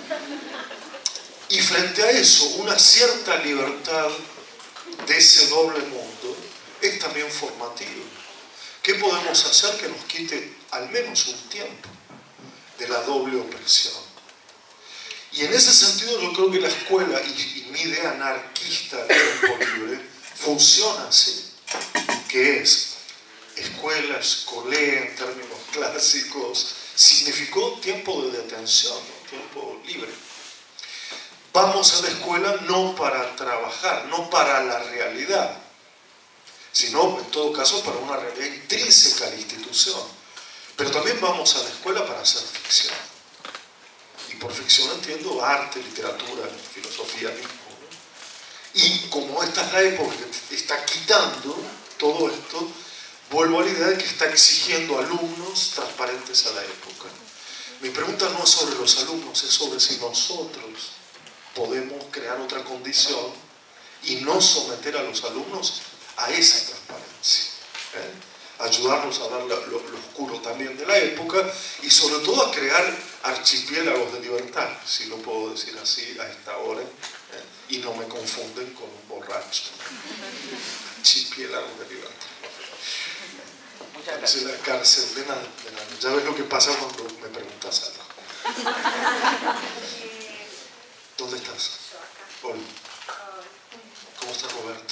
Y frente a eso, una cierta libertad de ese doble mundo es también formativo. ¿Qué podemos hacer que nos quite al menos un tiempo de la doble opresión? Y en ese sentido yo creo que la escuela y mi idea anarquista del tiempo libre funciona así, que es escuela, escolé en términos clásicos, significó tiempo de detención, ¿no? Tiempo libre. Vamos a la escuela no para trabajar, no para la realidad, sino en todo caso para una realidad intrínseca a la institución. Pero también vamos a la escuela para hacer ficción. Y por ficción entiendo arte, literatura, filosofía mismo, ¿no? Y como esta es la época que está quitando todo esto, vuelvo a la idea de que está exigiendo alumnos transparentes a la época. Mi pregunta no es sobre los alumnos, es sobre si nosotros podemos crear otra condición y no someter a los alumnos a esa transparencia. Ayudarnos a ver lo oscuro también de la época y sobre todo a crear archipiélagos de libertad, si lo puedo decir así a esta hora, y no me confunden con un borracho. Archipiélagos de libertad. Parece la cárcel de nada. Ya ves lo que pasa cuando me preguntas algo. ¿Dónde estás? Hola. ¿Cómo está Roberto?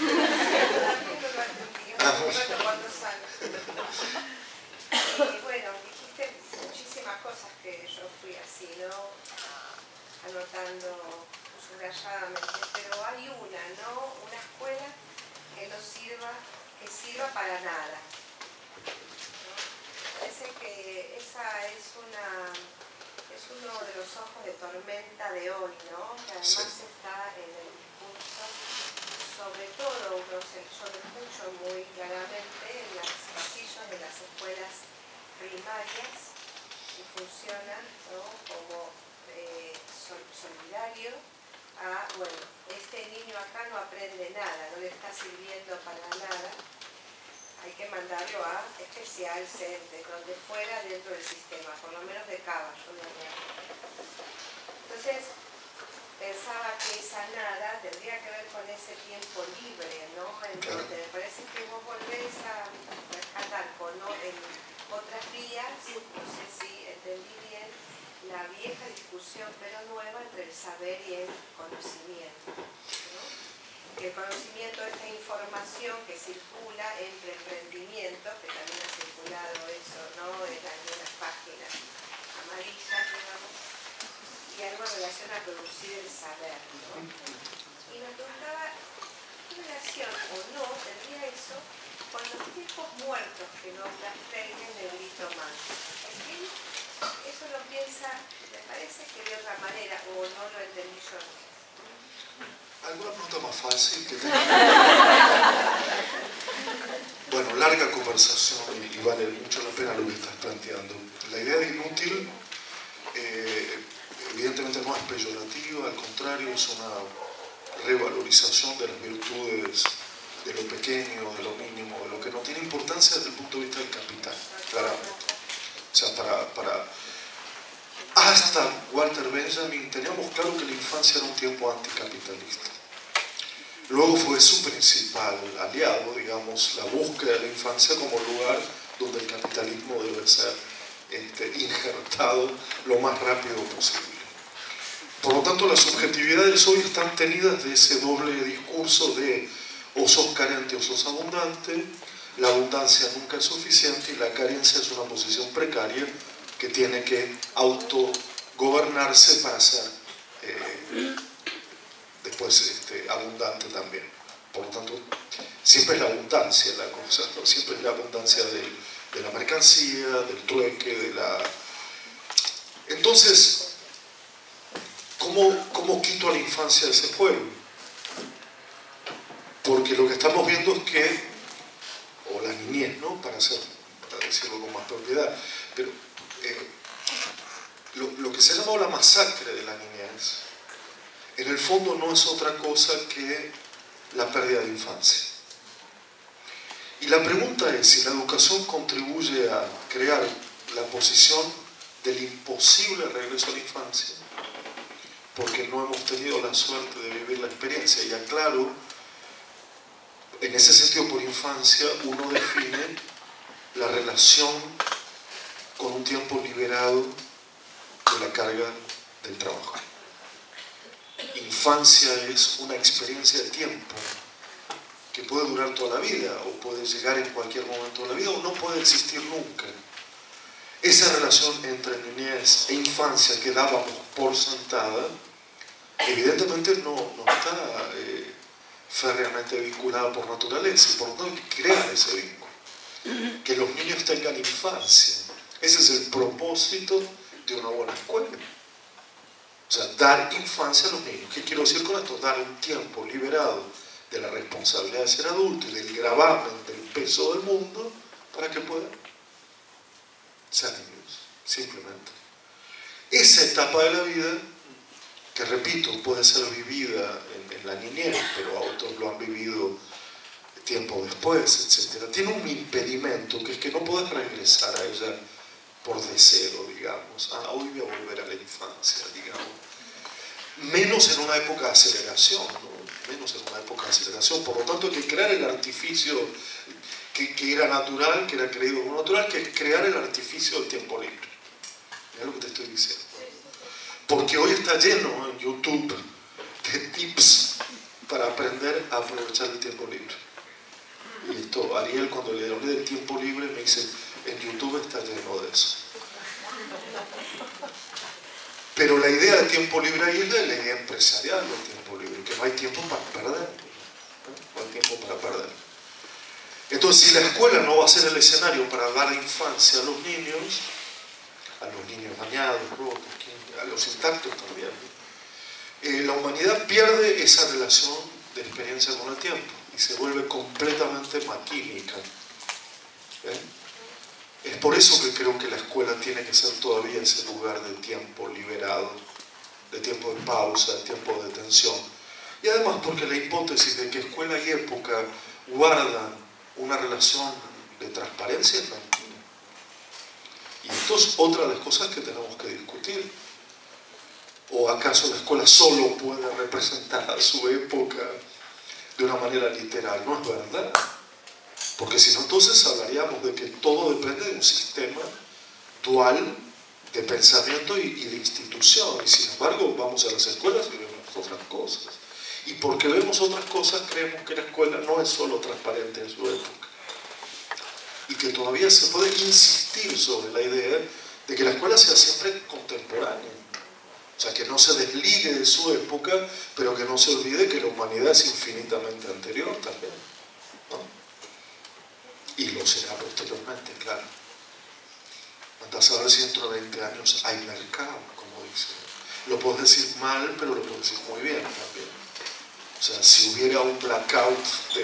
Bueno, dijiste muchísimas cosas que yo fui así, ¿no? Anotando subrayadamente, pero hay una, ¿no? Una escuela que no sirva para nada. ¿No? Parece que esa es uno de los ojos de tormenta de hoy, ¿no? Que además está en el discurso, sobre todo yo lo escucho muy claramente en los pasillos de las escuelas primarias que funcionan, ¿no? Como solidario a, bueno, este niño acá no aprende nada, no le está sirviendo para nada, hay que mandarlo a especial, centro, donde fuera dentro del sistema, por lo menos de caballo. Entonces, pensaba que esa nada tendría que ver con ese tiempo libre, ¿no? En donde me parece que vos volvés a rescatar en otras vías, no sé si entendí bien, la vieja discusión, pero nueva, entre el saber y el conocimiento, ¿no? El conocimiento es la información que circula entre emprendimientos, que también ha circulado eso, ¿no? En algunas páginas amarillas, digamos, y algo en relación a producir el saber, ¿no? Y me preguntaba, ¿qué relación o no tendría eso con los tiempos muertos que nombra Freire en el Negrito Manso? Porque eso lo piensa, me parece que de otra manera, o no lo entendí yo. ¿Alguna pregunta más fácil que tenga? Bueno, larga conversación y vale mucho la pena lo que estás planteando. La idea de inútil evidentemente no es peyorativa, al contrario, es una revalorización de las virtudes de lo pequeño, de lo mínimo, de lo que no tiene importancia desde el punto de vista del capital, claramente. O sea, hasta Walter Benjamin teníamos claro que la infancia era un tiempo anticapitalista. Luego fue su principal aliado, digamos, la búsqueda de la infancia como lugar donde el capitalismo debe ser injertado lo más rápido posible. Por lo tanto, las subjetividades hoy están tenidas de ese doble discurso de o sos carente o sos abundante, la abundancia nunca es suficiente y la carencia es una posición precaria que tiene que autogobernarse para ser después abundante también. Por lo tanto, siempre es la abundancia la cosa, ¿no? Siempre es la abundancia de la mercancía, del trueque, Entonces, ¿cómo quito a la infancia de ese pueblo? Porque lo que estamos viendo es que, o la niñez, ¿no? Para decirlo con más propiedad, pero lo que se ha llamado la masacre de la niñez, en el fondo no es otra cosa que la pérdida de infancia. Y la pregunta es si la educación contribuye a crear la posición del imposible regreso a la infancia, porque no hemos tenido la suerte de vivir la experiencia. Y aclaro, en ese sentido, por infancia, uno define la relación con un tiempo liberado de la carga del trabajo. Infancia es una experiencia de tiempo que puede durar toda la vida, o puede llegar en cualquier momento de la vida, o no puede existir nunca. Esa relación entre niñez e infancia que dábamos por sentada, evidentemente no está férreamente vinculada por naturaleza, y por lo tanto hay que crear ese vínculo. Que los niños tengan infancia. Ese es el propósito de una buena escuela. O sea, dar infancia a los niños. ¿Qué quiero decir con esto? Dar un tiempo liberado de la responsabilidad de ser adulto y del gravamen del peso del mundo para que puedan ser niños, simplemente. Esa etapa de la vida, que repito, puede ser vivida en la niñez, pero otros lo han vivido tiempo después, etc. Tiene un impedimento, que es que no puedes regresar a ella por deseo, digamos. Hoy voy a volver a la infancia, digamos. Menos en una época de aceleración, ¿no? Menos en una época de aceleración. Por lo tanto, hay que crear el artificio que era natural, que era creído como natural, que es crear el artificio del tiempo libre. Mira lo que te estoy diciendo. Porque hoy está lleno en YouTube de tips para aprender a aprovechar el tiempo libre. Y esto, Ariel, cuando le hablé del tiempo libre, me dice, en YouTube está lleno de eso. Pero la idea de tiempo libre ahí es la idea empresarial del tiempo libre, que no hay tiempo para perder. No hay tiempo para perder. Entonces, si la escuela no va a ser el escenario para dar infancia a los niños dañados, rotos, a los intactos también, la humanidad pierde esa relación de experiencia con el tiempo y se vuelve completamente maquínica. Es por eso que creo que la escuela tiene que ser todavía ese lugar de tiempo liberado, de tiempo de pausa, de tiempo de detención. Y además porque la hipótesis de que escuela y época guardan una relación de transparencia es mentira. Y esto es otra de las cosas que tenemos que discutir. ¿O acaso la escuela solo puede representar a su época de una manera literal? No es verdad. Porque si no, entonces hablaríamos de que todo depende de un sistema dual de pensamiento y de institución. Y sin embargo, vamos a las escuelas y vemos otras cosas. Y porque vemos otras cosas, creemos que la escuela no es solo transparente en su época. Y que todavía se puede insistir sobre la idea de que la escuela sea siempre contemporánea. O sea, que no se desligue de su época, pero que no se olvide que la humanidad es infinitamente anterior también, ¿no? Y lo será posteriormente, claro. Andás a ver si dentro de 20 años hay mercado, como dicen. Lo puedes decir mal, pero lo puedes decir muy bien también. O sea, si hubiera un blackout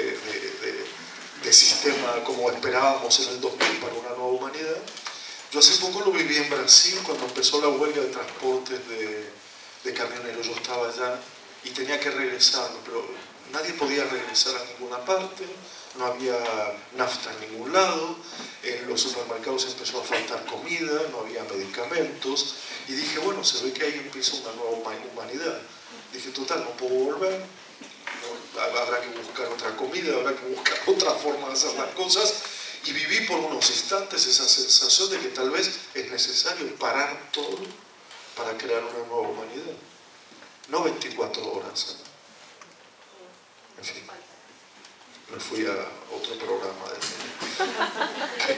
de sistema como esperábamos en el 2000 para una nueva humanidad. Yo hace poco lo viví en Brasil cuando empezó la huelga de transportes de camioneros. Yo estaba allá y tenía que regresar, pero nadie podía regresar a ninguna parte, no había nafta en ningún lado, en los supermercados empezó a faltar comida, no había medicamentos, y dije, bueno, se ve que ahí empieza una nueva humanidad. Dije, total, no puedo volver, no, habrá que buscar otra comida, habrá que buscar otra forma de hacer las cosas, y viví por unos instantes esa sensación de que tal vez es necesario parar todo para crear una nueva humanidad. No 24 horas, ¿eh? En fin, me fui a otro programa de...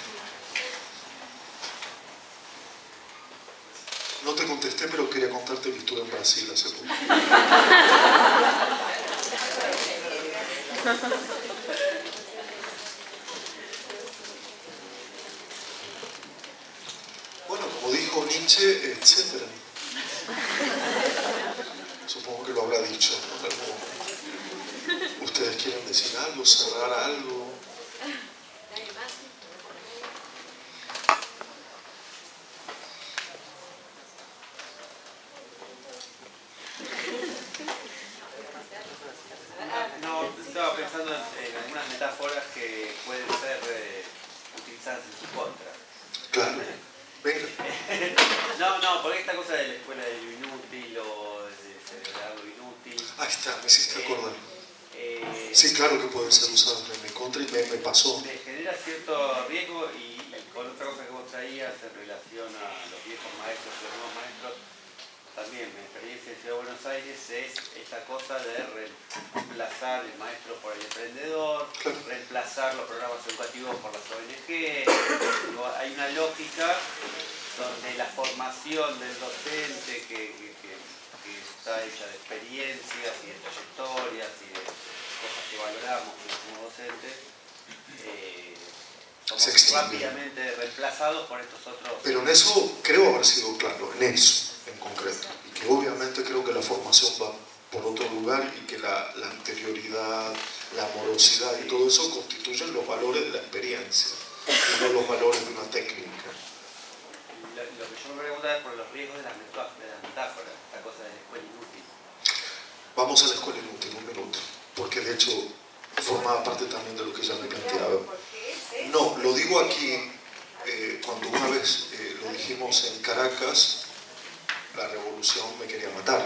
No te contesté, pero quería contarte que estuve en Brasil hace poco. Bueno, como dijo Nietzsche, etc. Supongo que lo habrá dicho, ¿no? Ustedes quieren decir algo, cerrar algo. ¿Nadie más? No, estaba pensando en algunas metáforas que pueden ser utilizadas en su contra. Claro, venga. No, porque esta cosa de la escuela de lo inútil o de celebrar lo inútil. Ahí está, me hiciste acordar. Sí, claro que pueden ser usadas en mi contra y me pasó. Me genera cierto riesgo y con otra cosa que vos traías en relación a los viejos maestros y los nuevos maestros, también mi experiencia en Ciudad de Buenos Aires es esta cosa de reemplazar el maestro por el emprendedor, claro, reemplazar los programas educativos por las ONG. Hay una lógica donde la formación del docente que está hecha de experiencias y de trayectorias y de cosas que valoramos como docentes, somos rápidamente reemplazados por estos otros. Pero en eso creo haber sido claro, en eso en concreto, y que obviamente creo que la formación va por otro lugar y que la anterioridad, la amorosidad y todo eso constituyen los valores de la experiencia y no los valores de una técnica. Lo que yo me preguntaba es por los riesgos de las metáforas, esta cosa de la escuela inútil. Vamos a la escuela inútil, un minuto, porque de hecho formaba parte también de lo que ya me planteaba. No, lo digo aquí, cuando una vez lo dijimos en Caracas, la revolución me quería matar.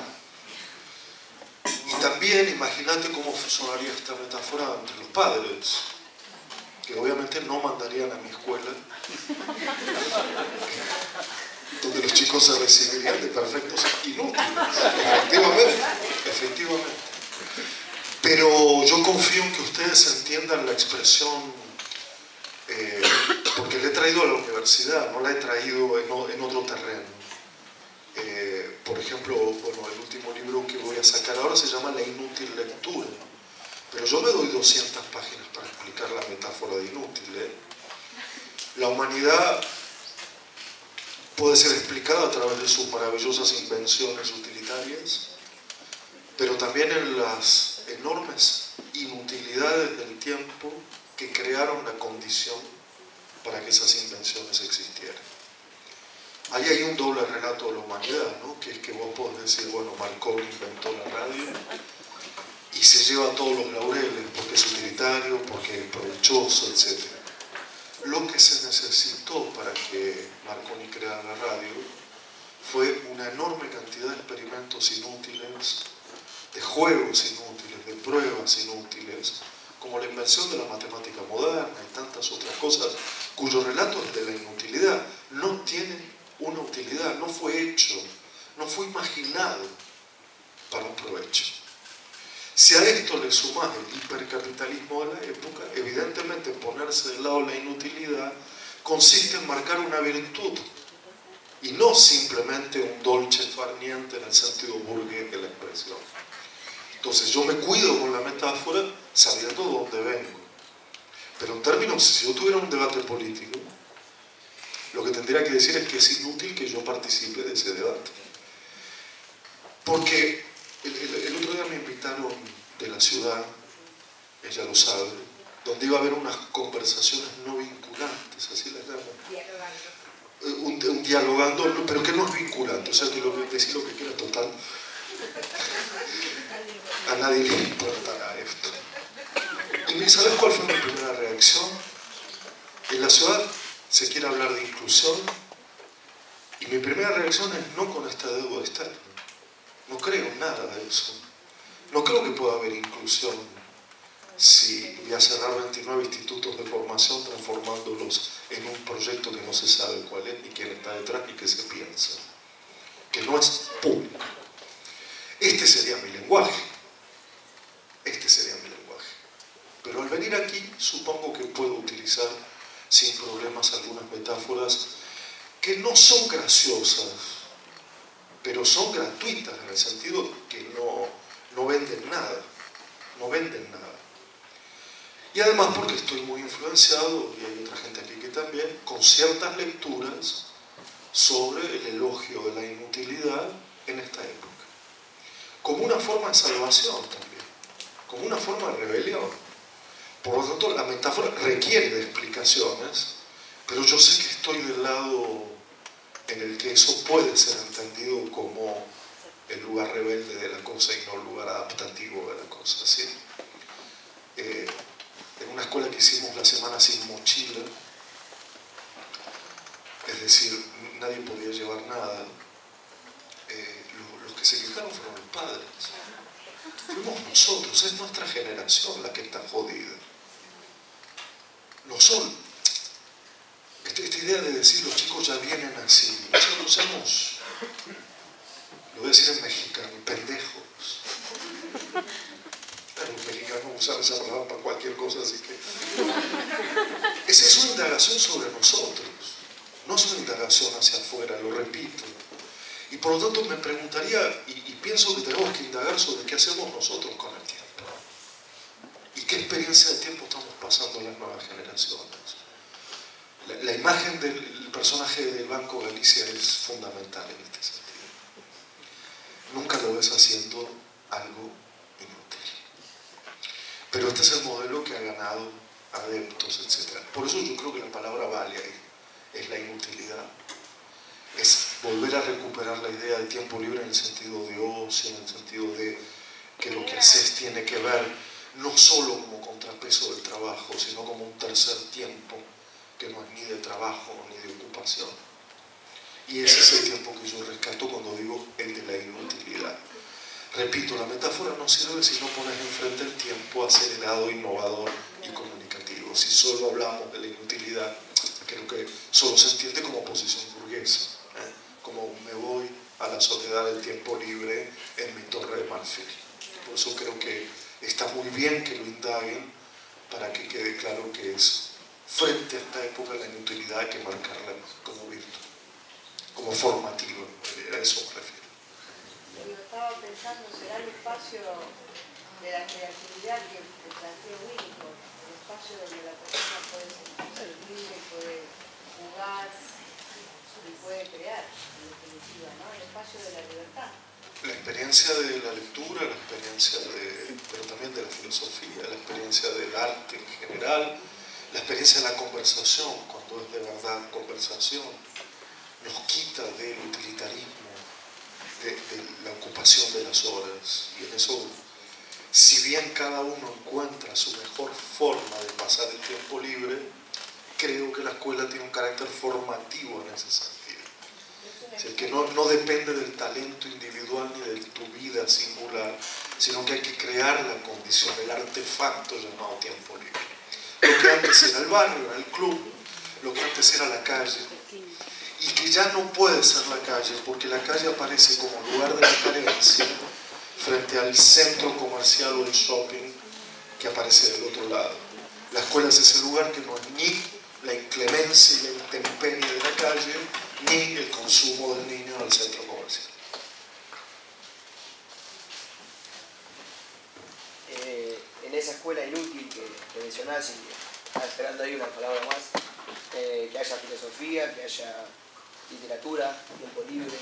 Y también imagínate cómo funcionaría esta metáfora entre los padres, que obviamente no mandarían a mi escuela, donde los chicos se recibirían de perfectos inútiles. Efectivamente. Pero yo confío en que ustedes entiendan la expresión, porque la he traído a la universidad, no la he traído en otro terreno. Por ejemplo, bueno, el último libro que voy a sacar ahora se llama La inútil lectura. Pero yo me doy 200 páginas para explicar la metáfora de inútil. La humanidad puede ser explicada a través de sus maravillosas invenciones utilitarias, pero también en las enormes inutilidades del tiempo que crearon la condición para que esas invenciones existieran. Ahí hay un doble relato de la humanidad, ¿no? Que es que vos podés decir, bueno, Marconi inventó la radio y se lleva todos los laureles porque es utilitario, porque es provechoso, etc. Lo que se necesitó para que Marconi creara la radio fue una enorme cantidad de experimentos inútiles, de juegos inútiles, de pruebas inútiles, como la invención de la matemática moderna y tantas otras cosas, cuyo relato es de la inutilidad. No tienen una utilidad, no fue hecho, no fue imaginado para un provecho. Si a esto le sumás el hipercapitalismo de la época, evidentemente ponerse del lado de la inutilidad consiste en marcar una virtud y no simplemente un dolce far niente en el sentido burgués de la expresión. Entonces yo me cuido con la metáfora sabiendo dónde vengo. Pero en términos, si yo tuviera un debate político, lo que tendría que decir es que es inútil que yo participe de ese debate. Porque el otro día me invitaron de la ciudad, ella lo sabe, donde iba a haber unas conversaciones no vinculantes, así las llaman. Un dialogando, pero que no es vinculante, o sea que decir lo que quiera, total. A nadie le importará esto. ¿Y sabes cuál fue mi primera reacción? En la ciudad se quiere hablar de inclusión y mi primera reacción es no con esta deuda externa. No creo en nada de eso. No creo que pueda haber inclusión si voy a cerrar 29 institutos de formación transformándolos en un proyecto que no se sabe cuál es, ni quién está detrás, ni qué se piensa. Que no es público. Este sería mi lenguaje. Este sería mi lenguaje. Pero al venir aquí, supongo que puedo utilizar sin problemas algunas metáforas que no son graciosas, pero son gratuitas en el sentido que no venden nada. No venden nada. Y además porque estoy muy influenciado, y hay otra gente aquí que también, con ciertas lecturas sobre el elogio de la inutilidad en esta época. Como una forma de salvación también, como una forma de rebelión. Por lo tanto, la metáfora requiere de explicaciones, pero yo sé que estoy del lado en el que eso puede ser entendido como el lugar rebelde de la cosa y no el lugar adaptativo de la cosa, ¿sí? En una escuela que hicimos la semana sin mochila, es decir, nadie podía llevar nada, los que se quejaron fueron los padres. Fuimos nosotros, es nuestra generación la que está jodida. No son. Esta idea de decir los chicos ya vienen así, nosotros somos, lo voy a decir en mexicano, pendejos. Los mexicanos usan esa palabra para cualquier cosa, así que... Esa es una indagación sobre nosotros, no es una indagación hacia afuera, lo repito. Y por lo tanto me preguntaría, y pienso que tenemos que indagar sobre qué hacemos nosotros con el tiempo. Y qué experiencia de tiempo estamos pasando en las nuevas generaciones. La imagen del personaje del Banco Galicia es fundamental en este sentido. Nunca lo ves haciendo algo inútil. Pero este es el modelo que ha ganado adeptos, etc. Por eso yo creo que la palabra vale ahí. Es la inutilidad. Es volver a recuperar la idea de tiempo libre en el sentido de ocio, en el sentido de que lo que haces tiene que ver no solo como contrapeso del trabajo, sino como un tercer tiempo que no es ni de trabajo ni de ocupación. Y ese es el tiempo que yo rescato cuando digo el de la inutilidad. Repito, la metáfora no sirve si no pones enfrente el tiempo acelerado, innovador y comunicativo. Si solo hablamos de la inutilidad, creo que solo se entiende como posición burguesa, como me voy a la soledad del tiempo libre en mi torre de marfil. Por eso creo que está muy bien que lo indaguen para que quede claro que es frente a esta época la inutilidad hay que marcarla como virtud, como formativa, a eso me refiero. Yo estaba pensando, será el espacio de la creatividad que planteó Winnicott, el espacio donde la persona puede sentirse libre, puede jugar y puede crear, en definitiva, ¿no? El espacio de la libertad. La experiencia de la lectura, la experiencia pero también de la filosofía, la experiencia del arte en general, la experiencia de la conversación, cuando es de verdad conversación, nos quita del utilitarismo, de la ocupación de las horas. Y en eso, si bien cada uno encuentra su mejor forma de pasar el tiempo libre, creo que la escuela tiene un carácter formativo en ese sentido. Es decir, que no depende del talento individual ni de tu vida singular, sino que hay que crear la condición, el artefacto llamado tiempo libre. Lo que antes era el barrio, era el club, lo que antes era la calle, y que ya no puede ser la calle, porque la calle aparece como lugar de la carencia frente al centro comercial o el shopping que aparece del otro lado. La escuela es ese lugar que no es ni la inclemencia y la intemperie de la calle, ni el consumo del niño en el centro comercial. En esa escuela inútil que mencionás, y estaba esperando ahí una palabra más, que haya filosofía, que haya literatura, tiempo libre,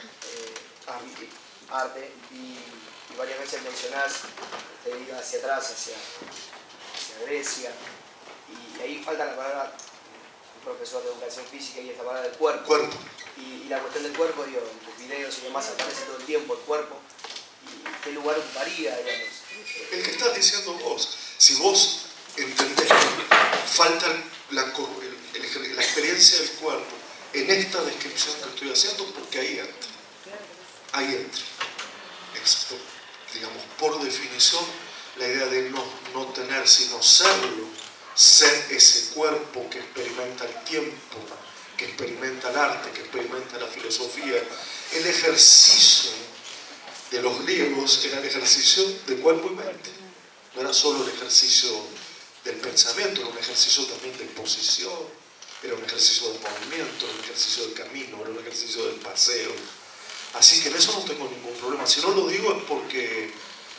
arte, y varias veces mencionás, te iba hacia atrás, hacia Grecia, y ahí falta la palabra, un profesor de educación física, y esta palabra del cuerpo. Y la cuestión del cuerpo, digo, en tus videos y demás aparece todo el tiempo el cuerpo, y qué lugar ocuparía, digamos. El que estás diciendo vos, si vos entendés que falta la experiencia del cuerpo en esta descripción que estoy haciendo, porque ahí entra. Ahí entra. Digamos, por definición, la idea de no tener sino serlo, ser ese cuerpo que experimenta el tiempo, que experimenta el arte, que experimenta la filosofía. El ejercicio de los griegos era el ejercicio de cuerpo y mente. No era solo el ejercicio del pensamiento, era un ejercicio también de posición, era un ejercicio de movimiento, era un ejercicio del camino, era un ejercicio del paseo. Así que en eso no tengo ningún problema. Si no lo digo es porque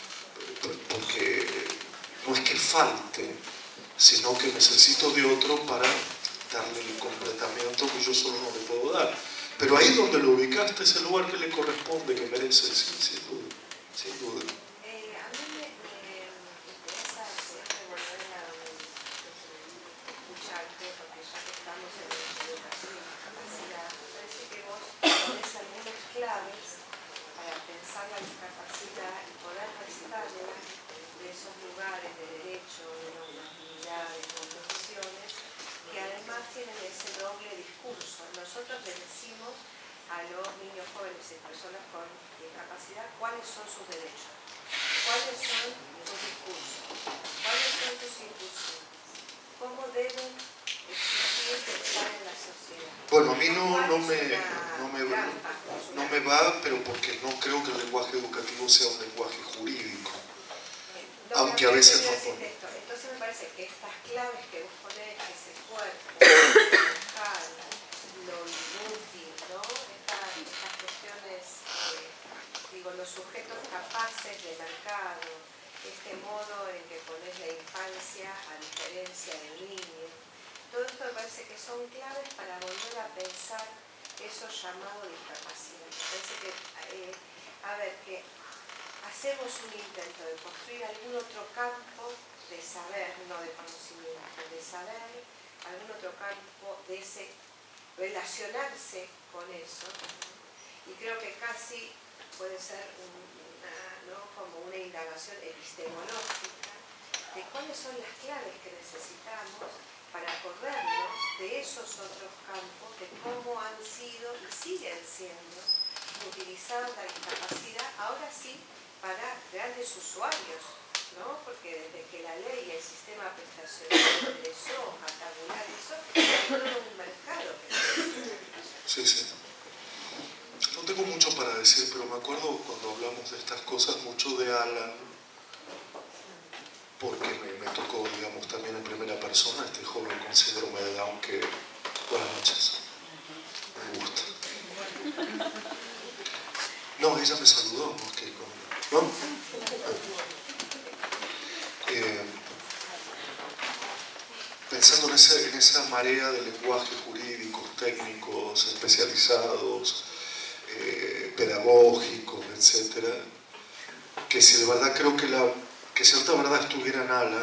no es que falte, sino que necesito de otro para darle el completamiento que yo solo no le puedo dar. Pero ahí donde lo ubicaste es el lugar que le corresponde, que merece, sin duda, sin duda. A mí me interesa siempre volver a cuáles son sus derechos, cuáles son sus discursos, cuáles son sus impulsiones, cómo deben existir estar en la sociedad. Bueno, a mí no me va, pero porque no creo que el lenguaje educativo sea un lenguaje jurídico. Aunque a veces no pone. Entonces me parece que estas claves que vos ponés, ese cuerpo, lo inútil, ¿no? Estas cuestiones, digo, los sujetos capaces de mercado, este modo en que ponés la infancia a diferencia del niño, todo esto me parece que son claves para volver a pensar eso llamado discapacidad. Me parece que, a ver, que hacemos un intento de construir algún otro campo de saber, no de conocimiento, de saber, algún otro campo de ese relacionarse con eso, y creo que casi puede ser como una indagación epistemológica de cuáles son las claves que necesitamos para acordarnos de esos otros campos, de cómo han sido y siguen siendo utilizados la discapacidad, ahora sí, para grandes usuarios, ¿no? Porque desde que la ley y el sistema prestacional empezó a tabular eso, hay todo un mercado que Sí, sí. No tengo mucho para decir, pero me acuerdo cuando hablamos de estas cosas mucho de Alan, porque me tocó, digamos, también en primera persona este joven con síndrome de Down que... Buenas noches. Me gusta. No, ella me saludó, ¿no? Que con... ¿No? Pensando en esa marea de lenguajes jurídicos, técnicos, especializados, pedagógicos, etcétera, que si de verdad creo que cierta verdad estuviera en Alan,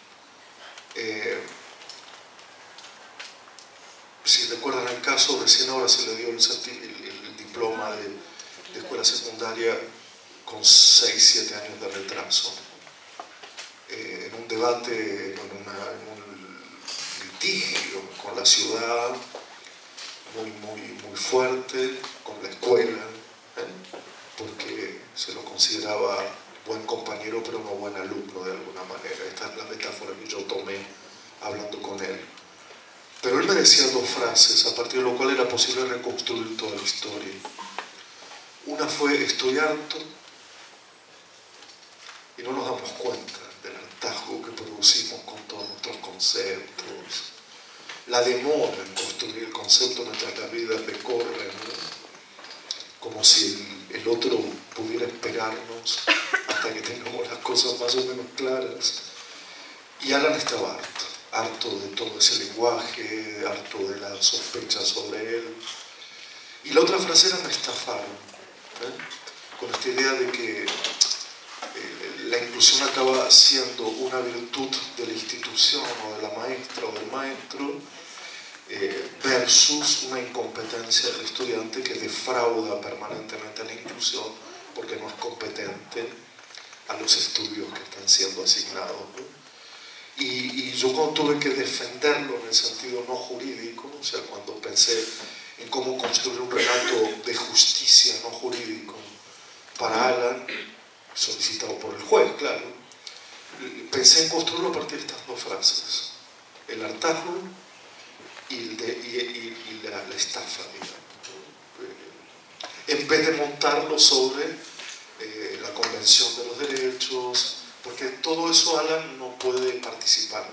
si recuerdan el caso, recién ahora se le dio el diploma de escuela secundaria con 6-7 años de retraso, en un debate, en un litigio con la ciudad, muy fuerte, con la escuela, porque se lo consideraba buen compañero pero no buen alumno de alguna manera. Esta es la metáfora que yo tomé hablando con él. Pero él me decía dos frases, a partir de lo cual era posible reconstruir toda la historia. Una fue: estoy harto, y no nos damos cuenta del hartazgo que producimos con todos nuestros conceptos, la demora en construir el concepto mientras las vidas decorren, ¿no? Como si el otro pudiera esperarnos hasta que tengamos las cosas más o menos claras. Y Alan estaba harto de todo ese lenguaje, harto de la sospecha sobre él. Y la otra frase era: me estafaron, con esta idea de que la inclusión acaba siendo una virtud de la institución o de la maestra o del maestro, versus una incompetencia del estudiante que defrauda permanentemente la inclusión porque no es competente a los estudios que están siendo asignados, ¿no? Y yo cuando tuve que defenderlo en el sentido no jurídico, o sea, cuando pensé en cómo construir un relato de justicia no jurídico para Alan, solicitado por el juez, claro, pensé en construirlo a partir de estas dos frases: el hartazgo y la estafa, digamos, en vez de montarlo sobre la Convención de los Derechos, porque todo eso Alan no puede participar,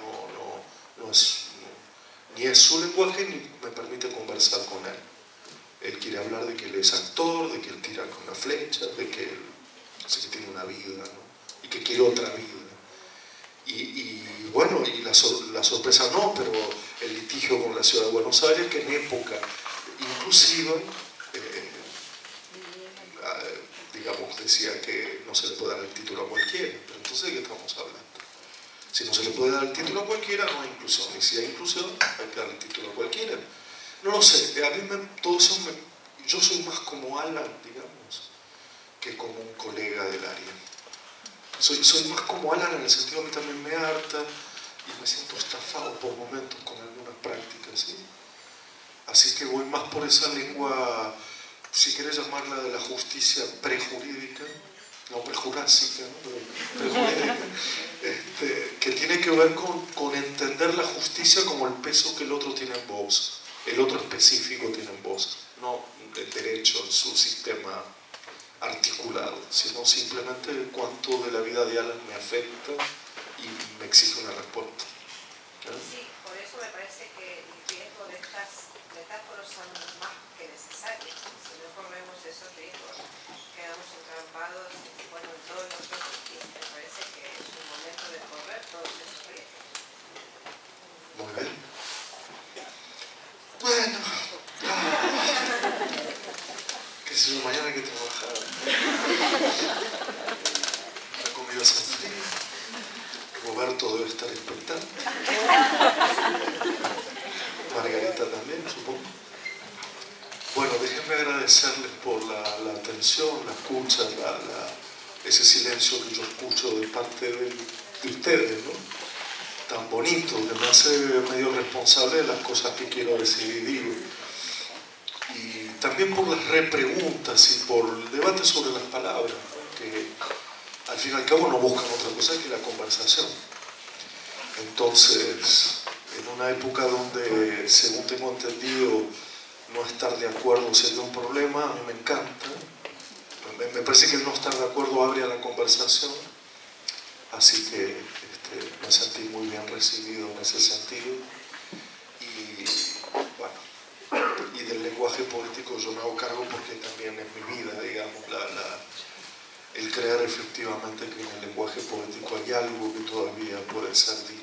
ni es su lenguaje ni me permite conversar con él. Él quiere hablar de que él es actor, de que él tira con la flecha, de que él que tiene una vida, ¿no? Y que quiere otra vida. Y bueno, y la sorpresa no, pero el litigio con la ciudad de Buenos Aires, que en época inclusiva, digamos, decía que no se le puede dar el título a cualquiera. Pero entonces, ¿de qué estamos hablando? Si no se le puede dar el título a cualquiera, no hay inclusión. Y si hay inclusión, hay que dar el título a cualquiera. No lo sé, a mí todo eso yo soy más como Alan, digamos, que como un colega del área. Soy más como Alan en el sentido, a mí también me harta y me siento estafado por momentos con algunas prácticas, ¿sí? Así que voy más por esa lengua, si querés llamarla de la justicia prejurídica, no prejurásica, ¿no? Que tiene que ver con entender la justicia como el peso que el otro tiene en vos, el otro específico tiene en vos, no el derecho en su sistema articulado, sino simplemente cuánto de la vida diaria me afecta y me exige una respuesta. Sí, por eso me parece que el riesgo de estas metáforas son más que necesarias. Si no corremos esos riesgos, quedamos entrampados en todo lo que me parece que es un momento de correr todos esos riesgos. Muy bien. Bueno, qué sé yo, mañana hay que trabajar. La comida se enfría. Roberto debe estar expectante. Margarita también, supongo. Bueno, déjenme agradecerles por la atención, la escucha, ese silencio que yo escucho de parte de ustedes, ¿no? Tan bonito, que me hace medio responsable de las cosas que quiero decir y digo. Y también por las repreguntas y por el debate sobre las palabras, ¿no? Que al fin y al cabo no buscan otra cosa que la conversación. Entonces, en una época donde, según tengo entendido, no estar de acuerdo sería un problema, a mí me encanta. Me parece que el no estar de acuerdo abre a la conversación. Así que me sentí muy bien recibido en ese sentido. Y bueno, y del lenguaje político yo me hago cargo porque también es mi vida, digamos, el creer efectivamente que en el lenguaje político hay algo que todavía puede ser distinto.